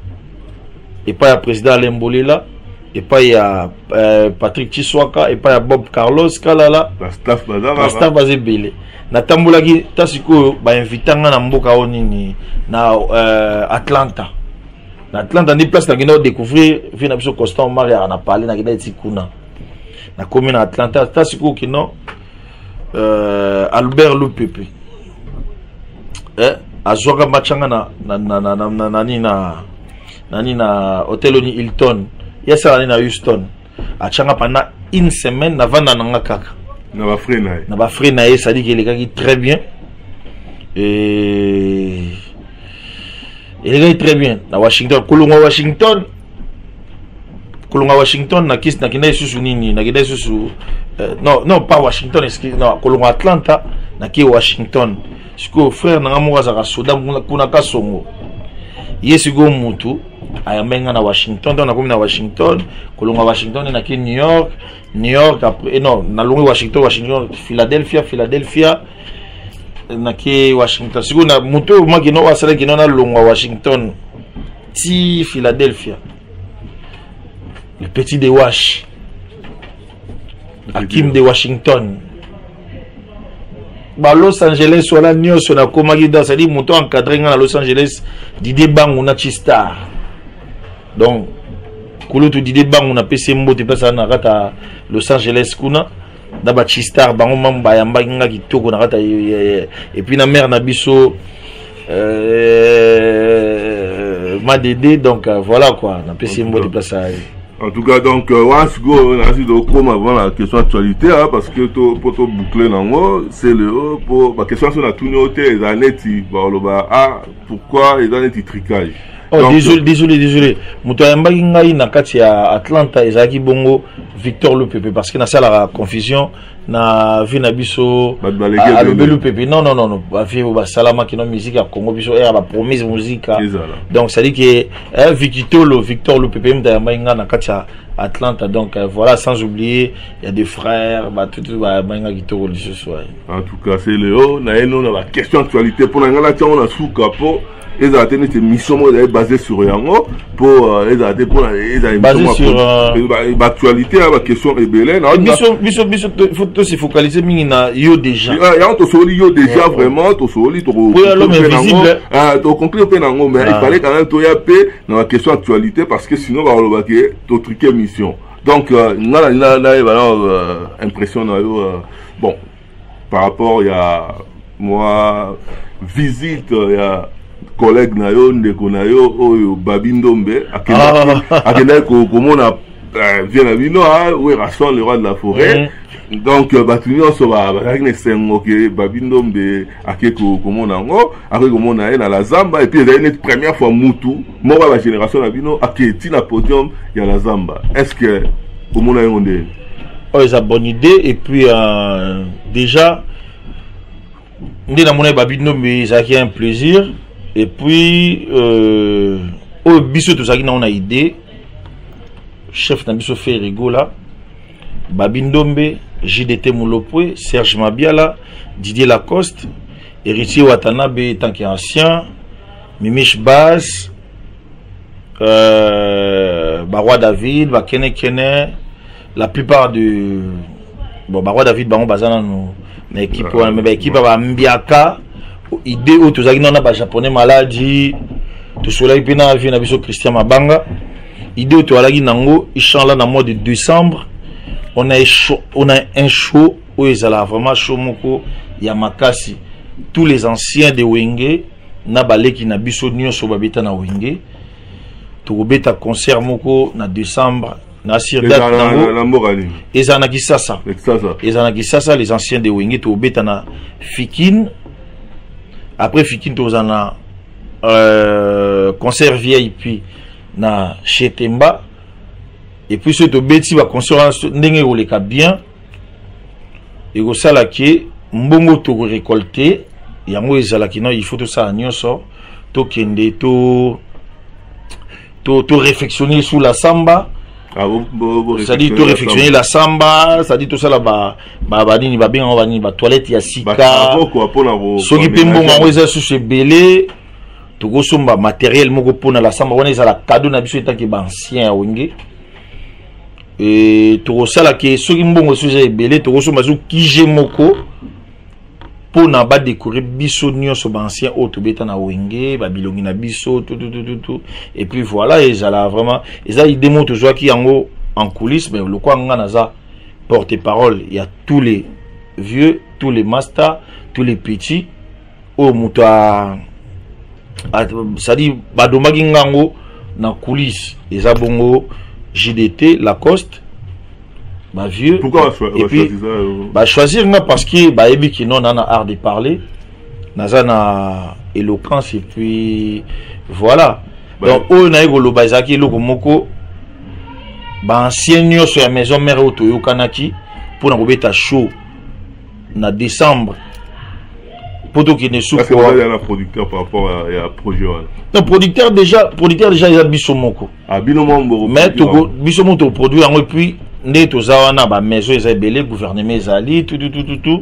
Et pas il y a président Lembolela, et pas il y a Patrick Chiswaka, et pas il y a Bob Carlos Kalala. La staff basé belé. Na tambolagi tasiko ba invitanga na mboka onini na Atlanta. Na Atlanta ni place na gino découvrir vina biso Constant Maria na parler na gina tikuna. Na commune Atlanta tasiko kino Albert Lupepe. azwaka machanga na hotel ni Hilton yesa na Houston achanga pendant une semaine na vanda nanga kaka na ba frère na ça dit qu'il est très bien et il est très bien na Washington Kolonga Washington na kis na kina susu nini na kina susu non pas Washington non Kolonga Atlanta na ki Washington siko frère na ngamu za soda kuna kasongo yesigo mutu ayamenga na Washington donc na komi na Washington Kolonga Washington na ki New York après non na longi Washington Philadelphia na ki Washington siko na mutu makino wasala kino na longa Washington ti Philadelphia le petit de Wash Hakim de Washington ba Los Angeles wala nyonso na komaki dans ça dit moto encadré na Los Angeles Didier Bangu na Chistar donc kulutu Didier Bangu na PC mbote pesa na kata Los Angeles kuna da ba Chistar bango mamba yamba nga kitoko na kata et puis na mère na biso ma dédé donc voilà quoi na PC mbote pesa. En tout cas, donc, once go, on a dit de avant la question d'actualité, hein, parce que pour te boucler dans moi, c'est le pour la question sur la tournée, les années, pourquoi les années tricage. Oh, donc, désolé. Moutayamba Ingaï na kati ya Atlanta, Ezaki Bongo, Victor Lupepe, parce que na ça la confusion, na vi na biso, à Lupepe, non, vi ba salama qui non musique à Congo biso, la promise musique. Donc ça dit que Victor Lupepe, Moutayamba Inga na kati ya Atlanta, donc voilà, sans oublier, il y a des frères, tout Inga qui te relie ce soir. En tout cas, c'est Léo, na la question d'actualité, pour la tiens, on a sous capot. Ils ont atteint une mission basée sur Yango pour les aider pour basée sur l'actualité la question est belle. Faut se focaliser na yo déjà. To soli yo déjà vraiment to soli to visible. To conclure penango mais il fallait quand même to ya paix dans la question actualité parce que sinon va le baquer to truquer mission. Donc impression na yo bon par rapport il y a moi visite il y a collègue na yo ndeko na yo oyo Babindombe akenda komona vient na bino où rasson le roi de la forêt donc batunion so ba ne sengo ke Babindombe akeko komona ngo akeko komona na la Zamba et puis c'est une première fois mutu mo ba génération na bino aketi na podium ya la Zamba est-ce que komona ngo ndé c'est une bonne idée et puis déjà ndé na mona Babindombe ça qui est un plaisir. Et puis, au biso tout ça qui n'a idée, chef d'un biso fait rigola, Babindombe, JDT Moulopoué, Serge Mabiala, Didier Lacoste, Héritier Watanabe tant qu'ancien, Mimiche Baz, Barwa David, Bakene Kene, la plupart du Barwa David, Baron Bazana, nos équipe, mais équipe à Mbiaka. Idée où tous les japonais maladie tout cela puis na vie na biso Christian Mabanga idée où tu as nango inchallah dans le mois de décembre on a un show où ils allaient vraiment show moko Yamakasi tous les anciens de Wenge na baleki na biso nyonso babeta na Wenge to beta concert moko na décembre na sirdat nango ezana kisasa les anciens de Wenge to beta na Fikine. Après Fikine tozana concert VIP na Chetemba et puis ce to beti va concert ndenge oleka bien et go sala ki mbongo to récolter yango ezala ki non il faut tout ça nyonso to kende to réflexionner sur la samba. Ça dit tout réflexionner la samba, ça dit tout ça là bani ba bien bani ba toilette ya sika. Soki pembo ngweza sous ce belé to go somba matériel moko pona la samba wana za la cadeau na biso etaki ba ancien wenge. Et to sala ke soki mbongo sous ce belé to go somba zu kije moko pona ba décorer biso nyonso ba ancien auto beta na wenge ba bilongi na biso tout et puis voilà et ça là vraiment et ça il démontre toujours qui yango en coulisses mais le quoi ngana za porte-parole il y a tous les vieux tous les masters tous les petits au muta c'est-à-dire badomaki ngango na coulisse eza bongo JDT Lacoste ba vieux. Pourquoi choisir ça? Bah choisir nga parce que ba ebi ki non na art de parler naza na éloquence et puis voilà. Donc o na ego loba ezaki loko moko ba ancien nyonso ya maison mère otoyo kanaki pour na kobeta show na décembre. Poto qui ne souffre. Parce que vous avez un producteur par rapport à projet. Non, producteur déjà il a bisomoko. Ah, binomoko. Mais bisomoko produit et puis né to zawana ba maison ils a belé gouvernement ezali tout.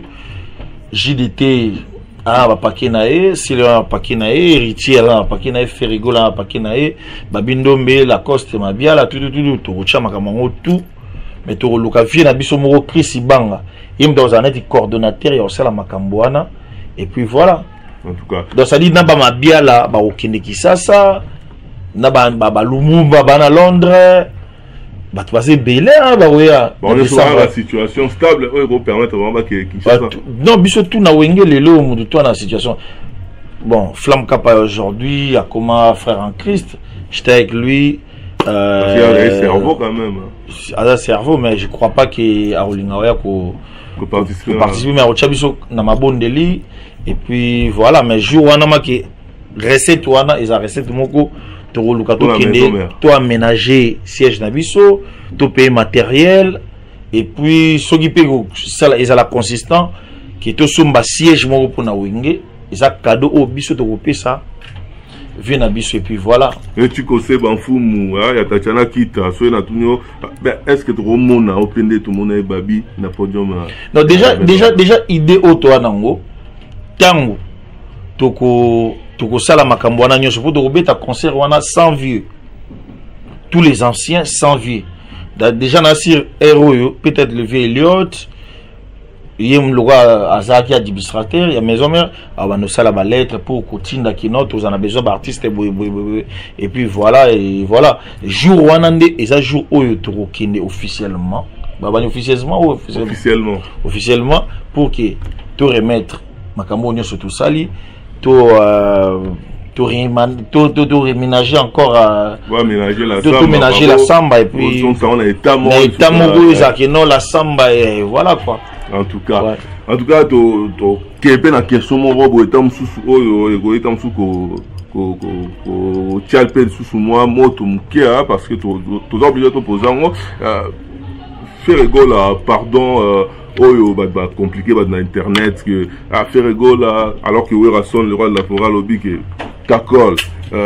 JDT ah ba pakenae, Sylvain pakenae, héritier là pakenae, Ferrigo là pakenae, Babindombe Lacoste Mabia tout to chama kamango tout. Mais to luka vie na bisomoko Chris Ibanga. Il dans un net coordonnateur ya osala makamboana. Et puis voilà. En tout cas. Donc ça dit naba mabia là ba okende Kisasa, naba Lumumba ba na Londres, ba tu passer belé hein ba oya. On est sur la situation stable, on peut permettre vraiment que Kinshasa. Non, biso tout na wenge lelo mudu toi na situation. Bon, Flamme Kappa aujourd'hui, a comment frère en Christ, j'étais avec lui parce qu'il y a un cerveau quand même. Un cerveau mais je crois pas que Arolinga ko participer mais au chabiso na mabondeli et puis voilà mais jour wana maki recette wana ils a recette moko to luka to kende to aménager siège na biso to payer matériel et puis soki pe ça ils a la consistant qui to somba siège moko pour na wenge ils a cadeau au biso to kopé ça vient na biso et puis voilà. Et tu connais Banfumu, il y a Tatiana Kita, soit na tunyo. Ben est-ce que tu remontes au pende tout monde est babi na podium? Non déjà idée auto anango tango toko sala makambo wana nyonso pour tokobeta concert wana sans vieux. Tous les anciens sans vieux. Déjà na sur héros peut-être le vieux Elliot yem loga azaki administrateur ya maison mère abano sala ba lettre pour kotinda kinoto on a besoin d'artistes et puis voilà jour wanande eza jour oyo tokokende officiellement babani officiellement pour que to remettre makambo nyonso to sali to réménager encore ménager la samba et puis on a état la samba et voilà quoi. En tout cas to kepe na question mo robo etam susu oyo ego etam suko ko chalpe susu moi moto mkia parce que to obligé to poser faire rigolo pardon oyo ba compliqué ba na internet que faire rigolo alors que Wera son le roi de la forêt lobby que Kakol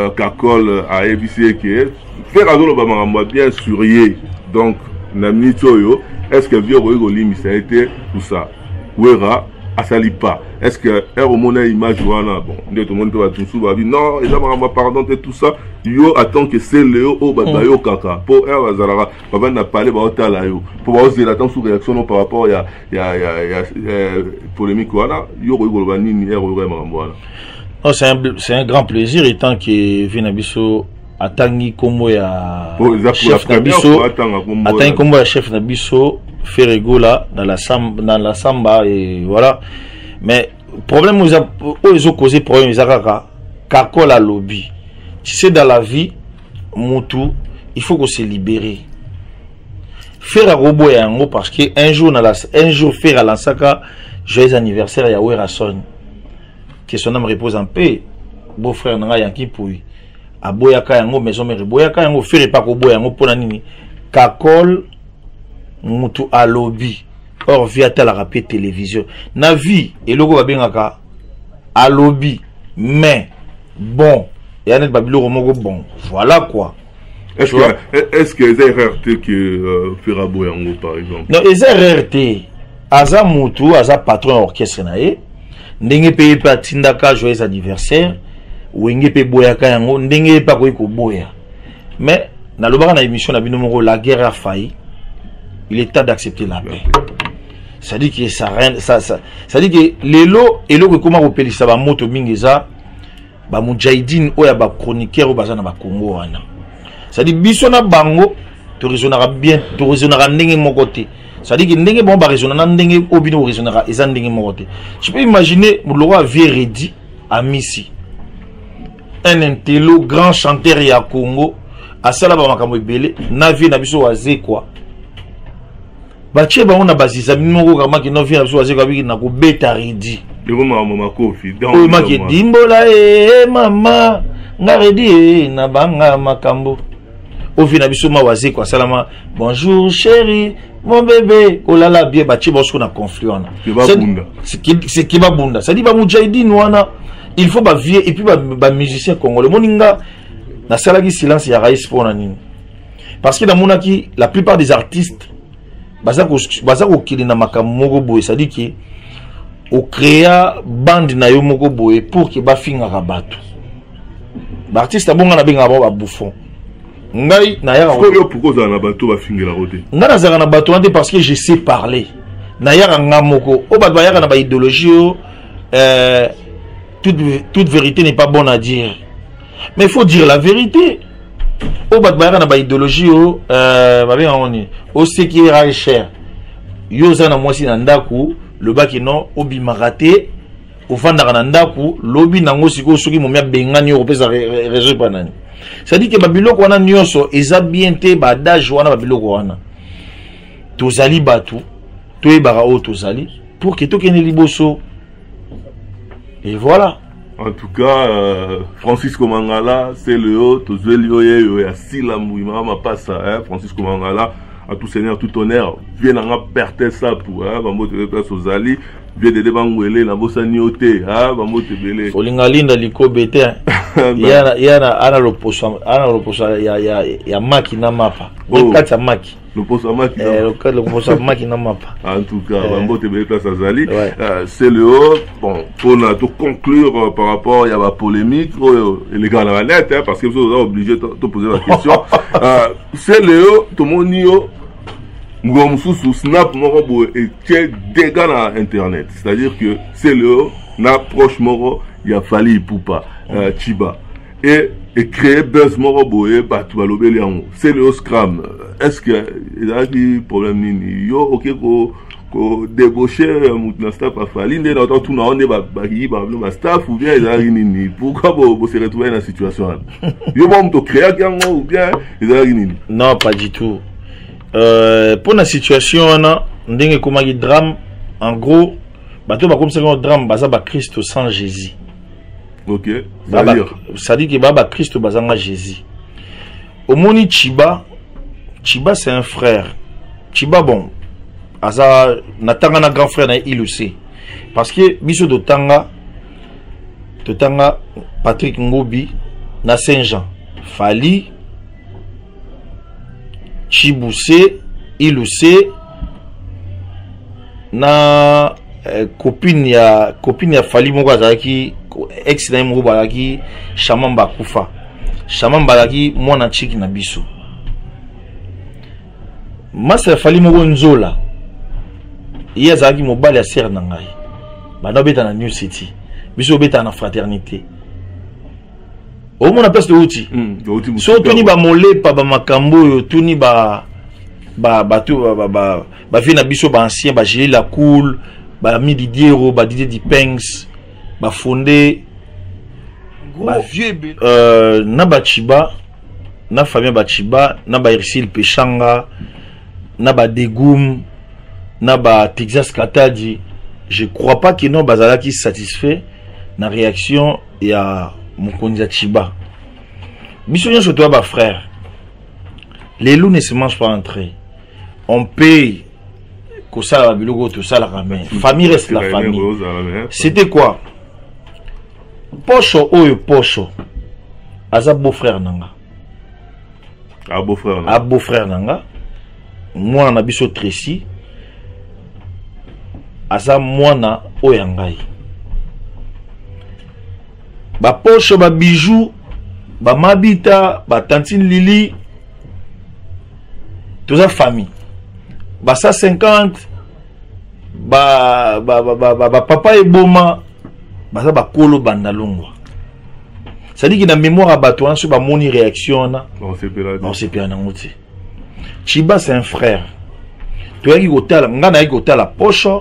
a ABC que faire rigolo ba mama bien suryer donc na mitoyo. Est-ce que vieux Roigoli ça a été tout ça? Wera asali pas. Est-ce que au monde image wana bon, tout le monde va tout va dire non, ils ont pardon tout ça. Yo attend que c'est Léo au babayo kaka. Pour Zara, papa n'a parlé ba otala yo. Pour voir si l'attend sous réaction par rapport il y a polémique wana, yo Roigoli ba nini wana. Non, c'est un grand plaisir étant que Vinabiso atangi kombo ya chef Nabiso atangi kombo ya chef Nabiso Ferrigo là dans la samba et voilà mais problème ils ont causé problème ils a Kakol à lobby tu sais dans la vie mutu il faut qu'on se libérer faire un robot et un parce que un jour faire à l'ansaka joyeux anniversaire ya Wera Son que son âme repose en paix beau frère nanga yanki pouy aboyaka yango maison mère boyaka yango faire pas ko boya yango pona nini Kakol mutu a lobby or via la rapide télévision na vie et logo babengaka a lobby mais bon yanet babilo moko bon voilà quoi. Est-ce que les RRT que fera boyango par exemple? Non les RRT aza mutu aza patron orchestre nae ndenge paye pa tindaka joyeux anniversaire wenge pe boyaka yango ndenge pa ko boya mais na lobaka na émission na bino moko la guerre a failli. Il est temps d'accepter la paix. Ça dit que ça dit que lelo elo que comment repérer ça ba moto mingeza ba mujahidine oya ba chroniqueur bazana ba Congo wana. Ça dit biso na bango to raisonnera bien to raisonnera ndenge mon côté. Ça dit que ndenge bon ba raisonnera ndenge obino raisonnera eza ndenge mon côté. Je peux imaginer le roi Véredi à Missi. un intello grand chanteur ya Congo asala ba makambo ebele na vie na biso waze quoi batie ba on a basisa moko kama ki no vie na biso waze kwa biki na ko beta ridi Deko mama kofi o maki dimbola mama ngaredi na banga makambo o vie na biso ma waze quoi salama bonjour chérie mon bébé olala bien batie bosko na conflit wana c'est qui va bunda ça dit ba mujahidine wana il faut ba vie et puis ba musicien congolais moninga na salaki silence ya raïs pour nani parce que dans monaki la plupart des artistes baza ko kili na makamoko boye ça dit que au créa bande na yo moko boye pour que ba finga rabato ba artiste bonga na benga ba bouffon ngai na ya pourquoi za na bato ba finga la rote nga na za na bato ande parce que je sais parler na ya nga moko o ba ya na ba idéologie toute vérité n'est pas bonne à dire. Mais il faut dire la vérité. Au bas de la idéologie, au ce qui est cher. Yozana moi si nandaku, le bas qui non, au bimaraté, au fond nandaku, l'obi nango siko suki momia bengani au pesa réseau panani. Ça dit que Babyloko wana nyonso, eza biente badage wana Babyloko wana. Tozali batu, toi barao tozali, pour que to kene liboso. Et voilà. En tout cas, Francisco Mangala, c'est le haut, tous les lieux, et assis la mouima, ma passe, Francisco Mangala, à tout seigneur, tout honneur, vient en perdre ça pour, vamos te place aux ali, vient de débangouler, la bossa nioté, vamos te belé. Folingalinda liko bete, yana ana loposa, ya maki na mapa, kati maki. Le poste à Maki. Le poste à Maki n'a pas. En tout cas, c'est le haut. Bon, pour tout conclure par rapport à la polémique, les gars dans la net, parce que vous êtes obligé de poser la question. C'est le haut, tout le monde y est. Sous Snap, Moro, et des dégâts dans Internet. C'est-à-dire que c'est le haut, n'approche Moro, il a fallu pour pas, Chiba. Et créer buzz moro boye batu balobeli yango c'est le scram. Est-ce que il y a des problèmes nini yo ok ko débaucher mutna staff a fallu ndé dans tout na on est ba staff ou bien il y a nini pourquoi vous se retrouver dans la situation yo bon to créer yango ou bien il y a nini non pas du tout pour la situation on ndenge komaki drame en gros bato ba comme ça drame baza ba Christ sans Jésus. Ok. Ça dit que Baba Christ bazanga Jésus. Omoni Chiba c'est un frère. Chiba bon. Aza natanga na grand frère na il le sait. Parce que biso de tanga Patrick Ngobi na Saint-Jean. Fali Chiboussé il le sait na copine ya Fali moko azaki ex na moko balaki Shamamba kufa. Shamamba balaki mwana chiki na biso. Master Fali moko nzola. Iya azaki mobali ya sœur na ngai. Bana beta na New City. Biso beta na fraternité. Au mona place de outi. So tuni ba molepa ba makambo yo tuni ba fi na biso ba ancien ba gérer la cool. Ba mi Didiero, ba Didier Dipengs, ba fondé, ba vieux na ba Chiba, na famille ba Chiba, na ba Irsil Pechanga, na ba Degoum, na ba Texas Katadi. Je crois pas que non bazala qui satisfait na réaction ya Mokonzi Chiba. Bisognon sur toi ba frère. Les loups ne se mangent pas entre eux. On paye. Ça la famille reste la famille. C'était quoi? Pocho oyo Pocho aza beau-frère nanga. Beau-frère nanga. Moi na biso Tracy aza mwana oyo ngai. Ba Pocho ba bijou ba mabita ba tantine Lili toute la famille. Ba 150 ba papa et boma ba kolo bandalongwa. Ça dit que dans mémoire à bateau sur ba moni réaction na on s'est perdu en outil. Chiba c'est un frère. Tu as gotala ngana gotala pocho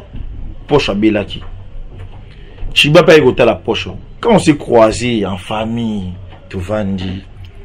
belaki. Chiba pas gotala pocho. Quand on s'est croisés en famille tovandi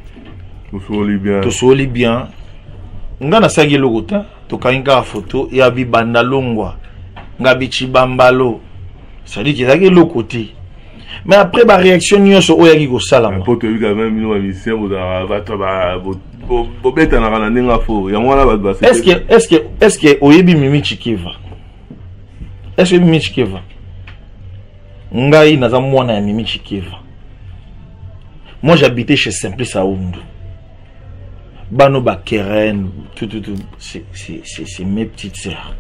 tosoli bien nga nasaki eloko te tokangi kaka photo ya bibanda longwa nga bichibambalo c'est-à-dire que ezalaki eloko te mais après réaction nyonso oyo yaki kosalama po toyebi quand même bino bamisien bato bobetanaka na ndenge afo yango wana bato base est-ce que oyebi Mimi Chikeva est-ce que Mimi Chikeva ngai naza mwana ya Mimi Chikeva. Moi j'habitais chez Simplice Aoundou. Bano Bakeren, tout, c'est mes petites sœurs.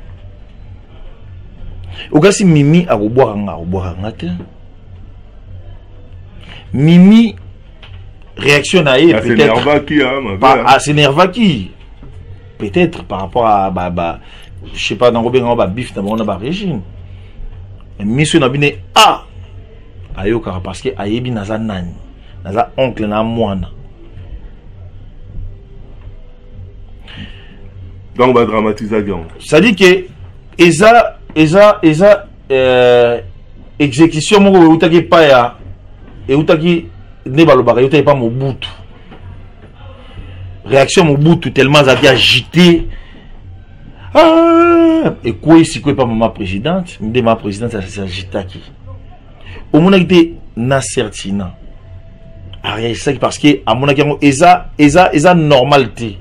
Okasi Mimi a roboiranga te. Mimi réaction à elle peut-être. S'énerva qui peut-être par rapport à je sais pas dans Robin ba bif dans mon régime. Monsieur Nabine ayoka parce que ayebi naza nani naza oncle na mwana donc va dramatiser gang ça dit que eza exécution moko utaki pa ya et utaki ne balobaka utaki pa Mobutu réaction Mobutu tellement ça a agité et quoi ici quoi pas maman présidente mais ma présidente ça s'agita qui au monde été Nassertina arrière ça parce que à mon avis eza normalité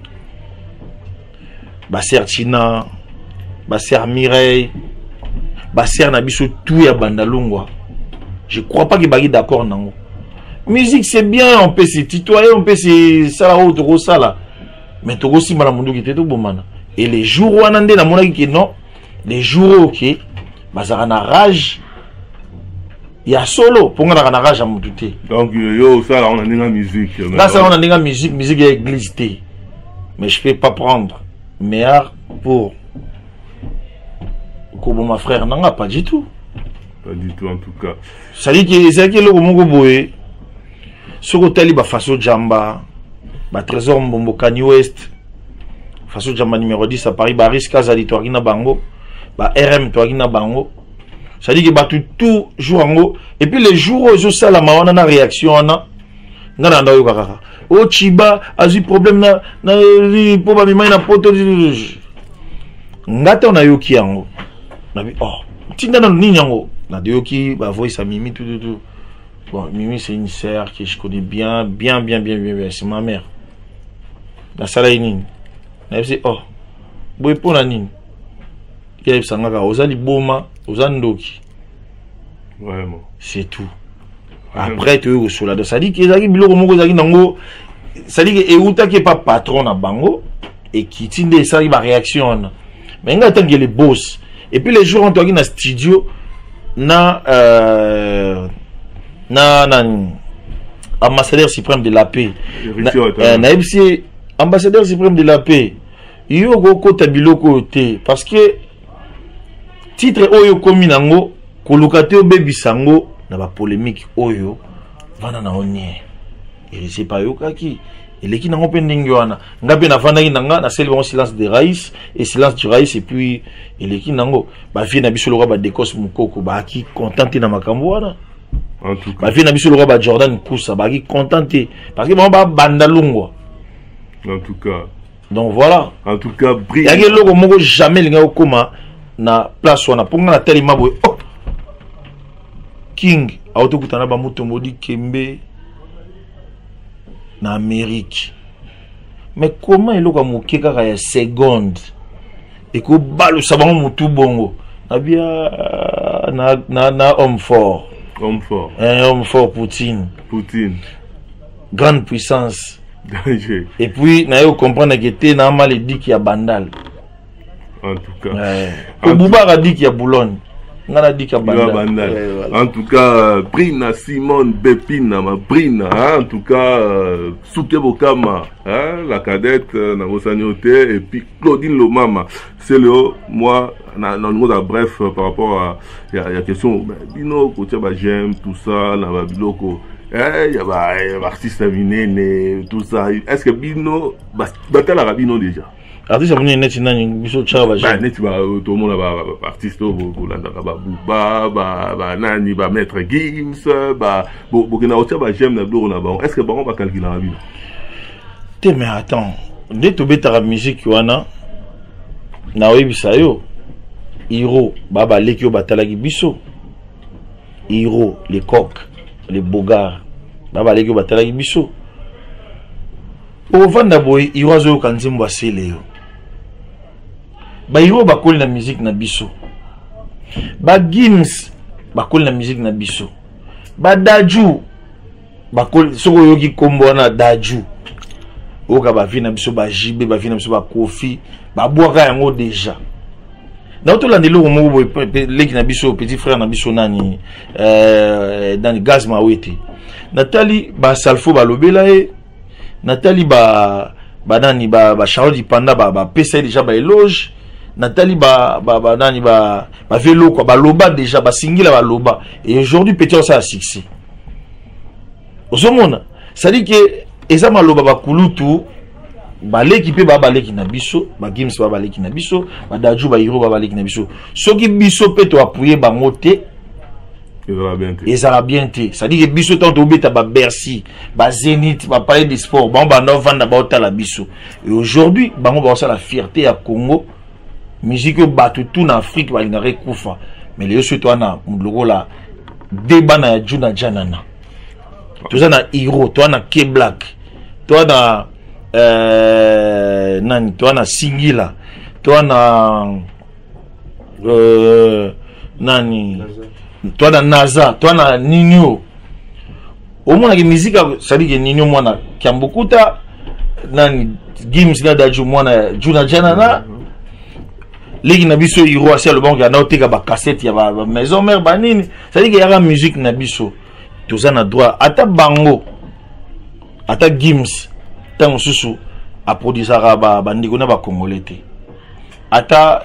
ba Sertina ba Ser Mireille ba Ser Nabiso tout ya bandalongwa je crois pas qu'il va être d'accord nango musique c'est bien on peut se tutoyer on peut se sala autre sala mais to aussi malamundu qui était tout bomana et les jours où on a na mon avis que non les jours OK bazara na rage il y a solo pour nga na rage à mututé donc yo ça là on a ninga musique là ça on a ninga musique église té mais je peux pas prendre meilleur pour comme ma frère nanga pas du tout en tout cas ça dit que c'est que le moko boye soko tali ba faso jamba ba trésor mbombo Kanye West faso jamba numéro 10 à Paris ba risque zali to na bango ba RM to na bango ça dit que ba tout jour ngo et puis les jours où je sala ma wana na réaction na ngana yo kaka o chiba azu problème na po ba mima na poto ngata na yoki yango na bi tinda na nini yango na de yoki ba voice à Mimi tout bon Mimi c'est une sœur que je connais bien c'est ma mère la sala nini na c'est boy pona nini il sangaka ozali boma ozandoki vraiment c'est tout après tu es sur la ça dit que ezaki biloko moko ezaki nango ça dit que euta qui pas patron na bango et qui tinde ça ba réaction mais nga tant que les boss et puis les jours on toki na studio na ambassadeur suprême de la paix na MC ambassadeur suprême de la paix yo ko ta biloko te parce que titre oyo komi nango kolokate obebisango na ba polémique oyo vana na onye et c'est pas yo kaki eleki nango pe ndenge wana ngabe na vanda nanga na seli bon silence de Raïs et silence du Raïs et puis eleki nango ba vie na biso loka ba Dekos Mukoko ba ki contenté na makambo wana en tout cas ba vie na biso loka ba Jordan Koussa ba ki contenté parce que ba banda lungwa en tout cas donc voilà en tout cas brille yaki loko moko jamais linga okoma na place wana ponga na telema boy King autokutana ba moto modi Kembe na Amérique mais comment il a moqué kaka ya seconde et ko balu sabango mutu bongo na bia na homme fort Poutine grande puissance danger et puis na yo comprendre que té na mal dit qu'il y a bandal en tout cas ko Bouba dit qu'il y a Boulogne ngana dit qu'il y a bandal en tout cas Brina Simone Bepina ma Brina en tout cas Souké Bokama la cadette na Mosanioté et puis Claudine Lomama c'est le moi na bref par rapport à il y a question bino côté ba j'aime tout ça na ba biloko il y a ba artiste minene tout ça est-ce que bino batala bino déjà artiste amoni net nani biso tchaka ba ba net ba to mona ba artiste bo landa ba ba nani ba maître Gims ba kena otia ba j'aime na do na ba est-ce que ba calculer na bi te mais attends dès to beta musique wana na oyebisa yo Hiro baba leki yo batalaki biso Hiro les coqs les bogards baba leki yo batalaki biso ovanda boy Hiro azo kanzimbo asele yo ba Hiro bakoli na musique na biso ba Gims bakoli na musique na biso ba Daju bakoli soko yoki kombo na Daju oka ba vi na biso ba JB ba vi na biso ba Kofi ba boaka yango déjà na to landelo mo boy leki na biso petit frère na biso nani dans gaz mawete Nathalie ba Salfo ba lobela e Nathalie ba nani ba Charles Panda ba pesa déjà ba éloge Nathalie ba nani ba vélo quoi ba loba déjà ba singila ba loba et aujourd'hui petit ça a succès ozomona ça dit que eza maloba ba kulutu ba l'équipe ba leki na biso ba Gims ba leki na biso ba Daju ba Hiro ba leki na biso soki biso pe to appuyer ba moté ezala bien te ça dit que biso tant obeta ba Bercy ba Zénith ba parler de sport ba novanda ba otala biso et aujourd'hui bango ba la fierté ya Congo musique batu tout en Afrique ba linga kufa mais les surtout na mlogo la débat na Juna Janana tout ça na Hiro toi na K Black toi na nani toi na Singila toi na nani toi na Naza toi na Ninho au moins la musique ça dit que Ninho mwana Kiambukuta nani Gims na Daju mwana Juna Janana leki na biso Hiro ase le bon ya na oteka ba cassette ya ba maison mère banini ça dit que y a musique na biso tout ça na droit ata bango ata Gims tant susu a produit ça ba ndiko na ba congolais te ata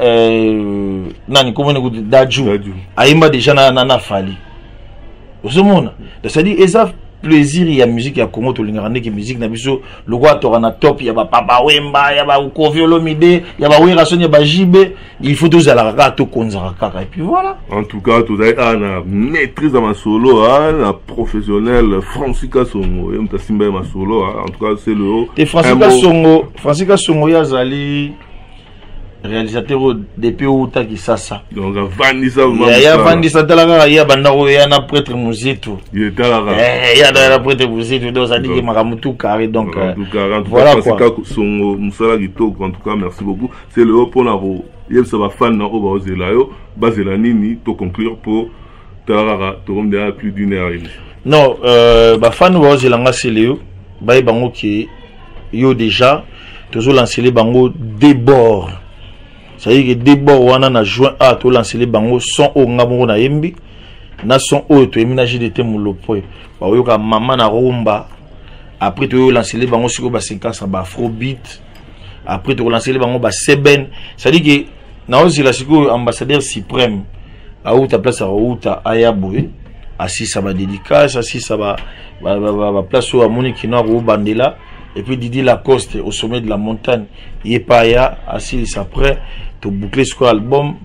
nani comment on dit Daju aimba déjà na fali ozomona ça dit eza plaisir ya musique ya Congo to lingande ki musique na biso le roi to na top ya ba Papa Wemba ya ba Koviolomide ya ba Wera Sonia ba Jibe il faut tous ala ka to konzara kaka et puis voilà en tout cas tout na maîtrise dans ma solo la professionnel Francisca Songo et mta simba ma solo en tout cas c'est le haut et Francisca Songo ya zali réalisateur depuis Outa qui ça donc Vandisa ya Vandisa talaka ya bandako ya na prêtre Muzito il est talaka ya na prêtre Muzito donc ça dit que makamutu carré donc voilà quoi son musala kitoko en tout cas merci beaucoup c'est le haut pour la ro yel ça va fan na oba ozela yo bazela nini to conclure pour talaka to comme déjà plus d'une heure non ba fan oba ozela nga c'est le ba bango qui yo déjà toujours lancer les bango débord. Ça veut dire que d'abord on a juin à tout lancer les bangos son au ngabongo na yembi na son au to éménager de temu lopo ba yoka maman na rumba après to lancer les bangos sur ba 50 ba afrobeat après to lancer les bangos ba seben ça veut dire que na ozi la siko ambassadeur suprême a outa place a outa ayaboy assis ça va dédicace assis ça va place au Monique no ro bandela et puis Didi Lacoste au sommet de la montagne Yepaya assis après to boucler ce album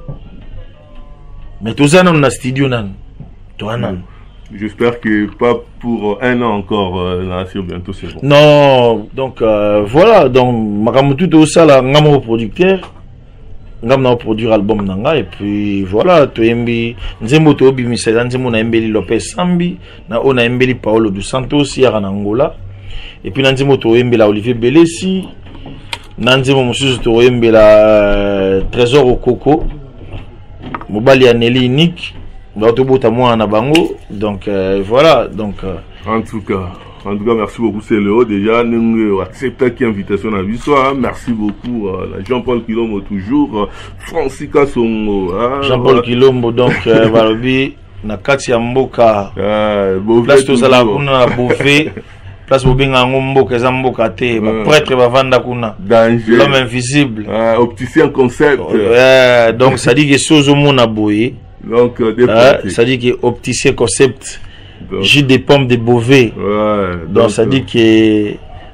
mais tout ça dans studio nan toi nan j'espère que pas pour un an encore là sur bientôt c'est bon non donc voilà donc makamutu tout ça là ngamo producteur ngam produire album nanga et puis voilà to yembi nzembo to bimisa nzembo na Embeli Lopez Sambi na ona Embeli Paolo dos Santos ya na Angola et puis nzembo to yembela Olivier Belesi nzembo mususu to yembela Trésor Okoko mobali ya Nelly Nick bato bota moi na bango donc voilà donc en tout cas merci beaucoup c'est Léo déjà nous accepter qui invitation à Bissoa merci beaucoup Jean-Paul Kilombo toujours Francisca Songo Jean-Paul Kilombo donc Balobi na kati ya mboka place to sala kuna Bouffé place bobenga ngomboka za mboka te ba prêtre bavanda kuna danger l'homme invisible opticien concept donc ça dit que sozo mona boye donc ça dit que opticien concept jus de pommes de Beauvais donc ça dit que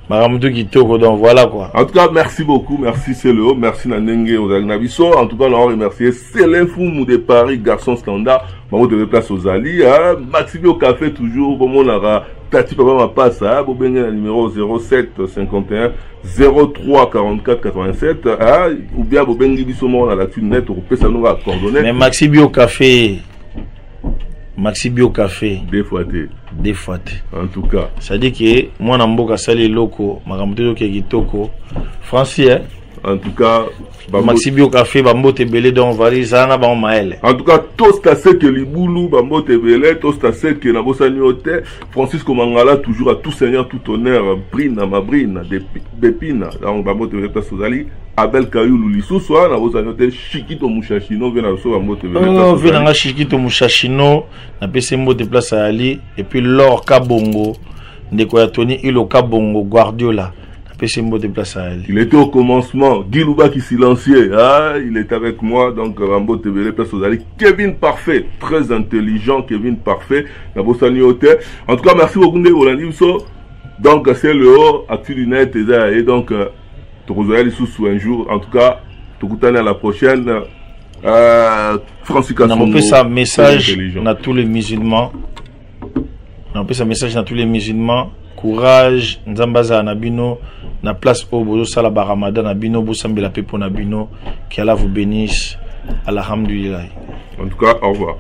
Maramoutou Kitoko, donc voilà quoi. En tout cas, merci beaucoup, merci Céléo, merci Nanenge aux Agnabiso. En tout cas, on remercie Célin Foumou de Paris, garçon standard. On te place aux Ali, Maximio Café toujours, bon on aura Tati Papa ma passe, bon ben le numéro 07 51 03 44 87, ou bien bon ben Biso on a la thune net, on peut ça nous va coordonner. Mais Maximio Café. Maxi Bio Café. Des fois. En tout cas. Ça dit que moi Namboka Sali Loco, Maramoto Kitoko, Français. En tout cas, Maxi Bio Café, Bambo Tebele dans Varizana, Bam Maël. En tout cas, Tostasek Liboulou, Bambo Tebele, Tostasek Nabosaniote, Francisco Mangala, toujours à tout seigneur, tout honneur, Brina, Mabrina, Bépina, Bambo Tebele, Tasozali. Abel Kayou Loulisou, soit na vous avez Chiquito Mouchachino, vient à sauver un mot de venir Chiquito Mouchachino, na PC mot de place à Ali, et puis Laure Kabongo, de Koyatoni, il au Kabongo, Guardiola, na PC mot de place à Ali. Il était au commencement, Guy Louba qui silenciait, il était avec moi, donc Rambo TV, place aux Ali. Kevin Parfait, très intelligent, Kevin Parfait, na Bossani Hôtel. En tout cas, merci beaucoup de Rolandimso. Donc, c'est le haut, Actu du Net, et donc, sous un jour, en tout cas, tout à la prochaine. Francis Kasongo. On peut ça message à tous les musulmans. On peut ça message à tous les musulmans. Courage, Nzambaza Nabino, na place au Bozo Salaba Ramadan Nabino, Boussambela Pepo Nabino, qu'Allah vous bénisse. Alhamdulillah. En tout cas, au revoir.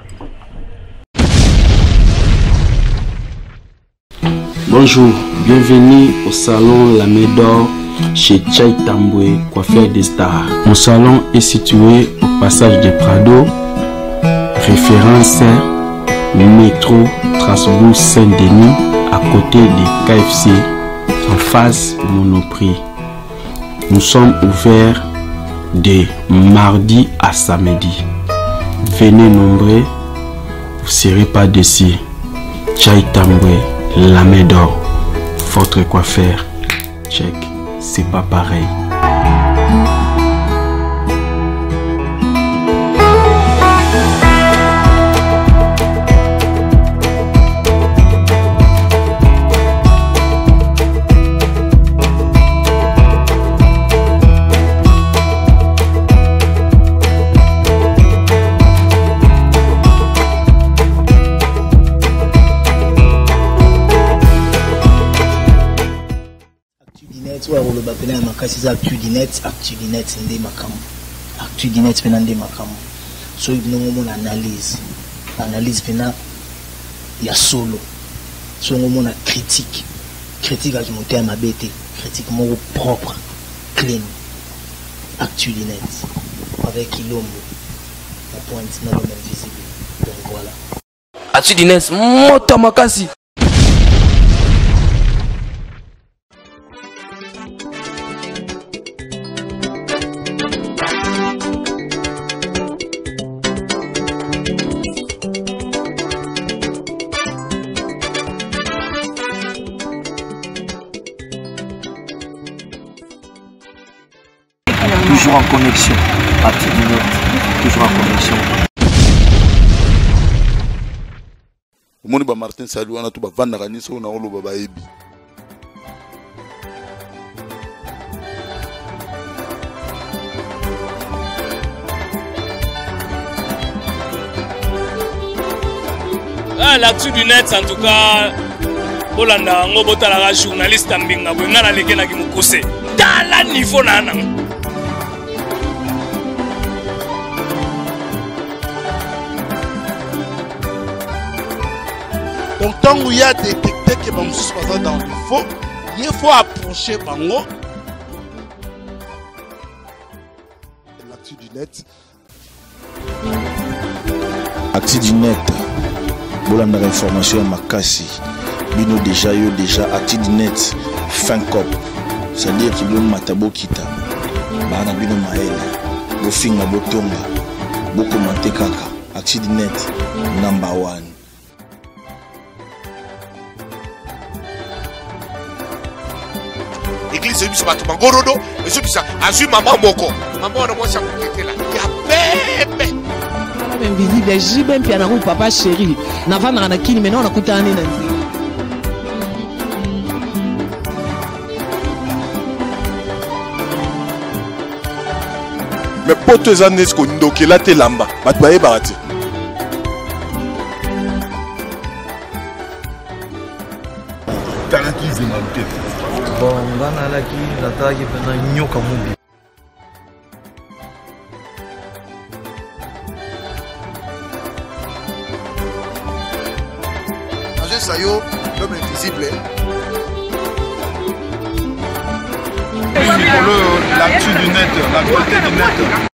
Bonjour, bienvenue au salon La Médor chez Chai Tamboué, coiffeur des stars. Mon salon est situé au passage des Prado, référence métro Strasbourg Saint-Denis, à côté des KFC, en face Monoprix. Nous sommes ouverts de mardi à samedi. Venez nombreux, vous ne serez pas déçus. Chai Tamboué, La Médor, votre coiffeur. Check. C'est pas pareil. Actu du net ndé makam. Actu du net pena ndé makam. So il nous mon analyse pena ya solo. So on a critique à monter à ma bête, critique mon propre, clean. Actu du net avec Ilombo. La pointe non même visible. Donc voilà. Actu du net mota makasi. Toujours en connexion, Actu du net, toujours en connexion. Omoni ba Martin Salou ana to ba vandaka ni so na oloba ba ebi. L'actu du net en tout cas Bolanda ngobota la journaliste ambinga bwenga na leke na kimukuse. Tala niveau nana. Donc tant qu'il y a détecté que Bamou soit dans le faux, il faut approcher Bango. L'actu du net. Actu du net. Bolanda information makasi. Bino déjà Actu du net fin cop. C'est-à-dire qu'il y a matabo kita. Bana bino maele. Bo finga bo tonga. Bo commenter kaka. Actu du net number 1. Église c'est pas tout mangorodo, mais c'est ça. Azu maman moko. Maman on moi ça était là. Ya bébé. Invisible, j'ai même bien un papa chéri. N'a pas n'a kini mais non on a coûté un mais poto eza nesko ndokela te lamba bato bayebaka te. talaki zenga te bon nga nalaki natalaki mpena nyoka mobi Sayo, l'homme invisible. l'actu du net, la beauté du net.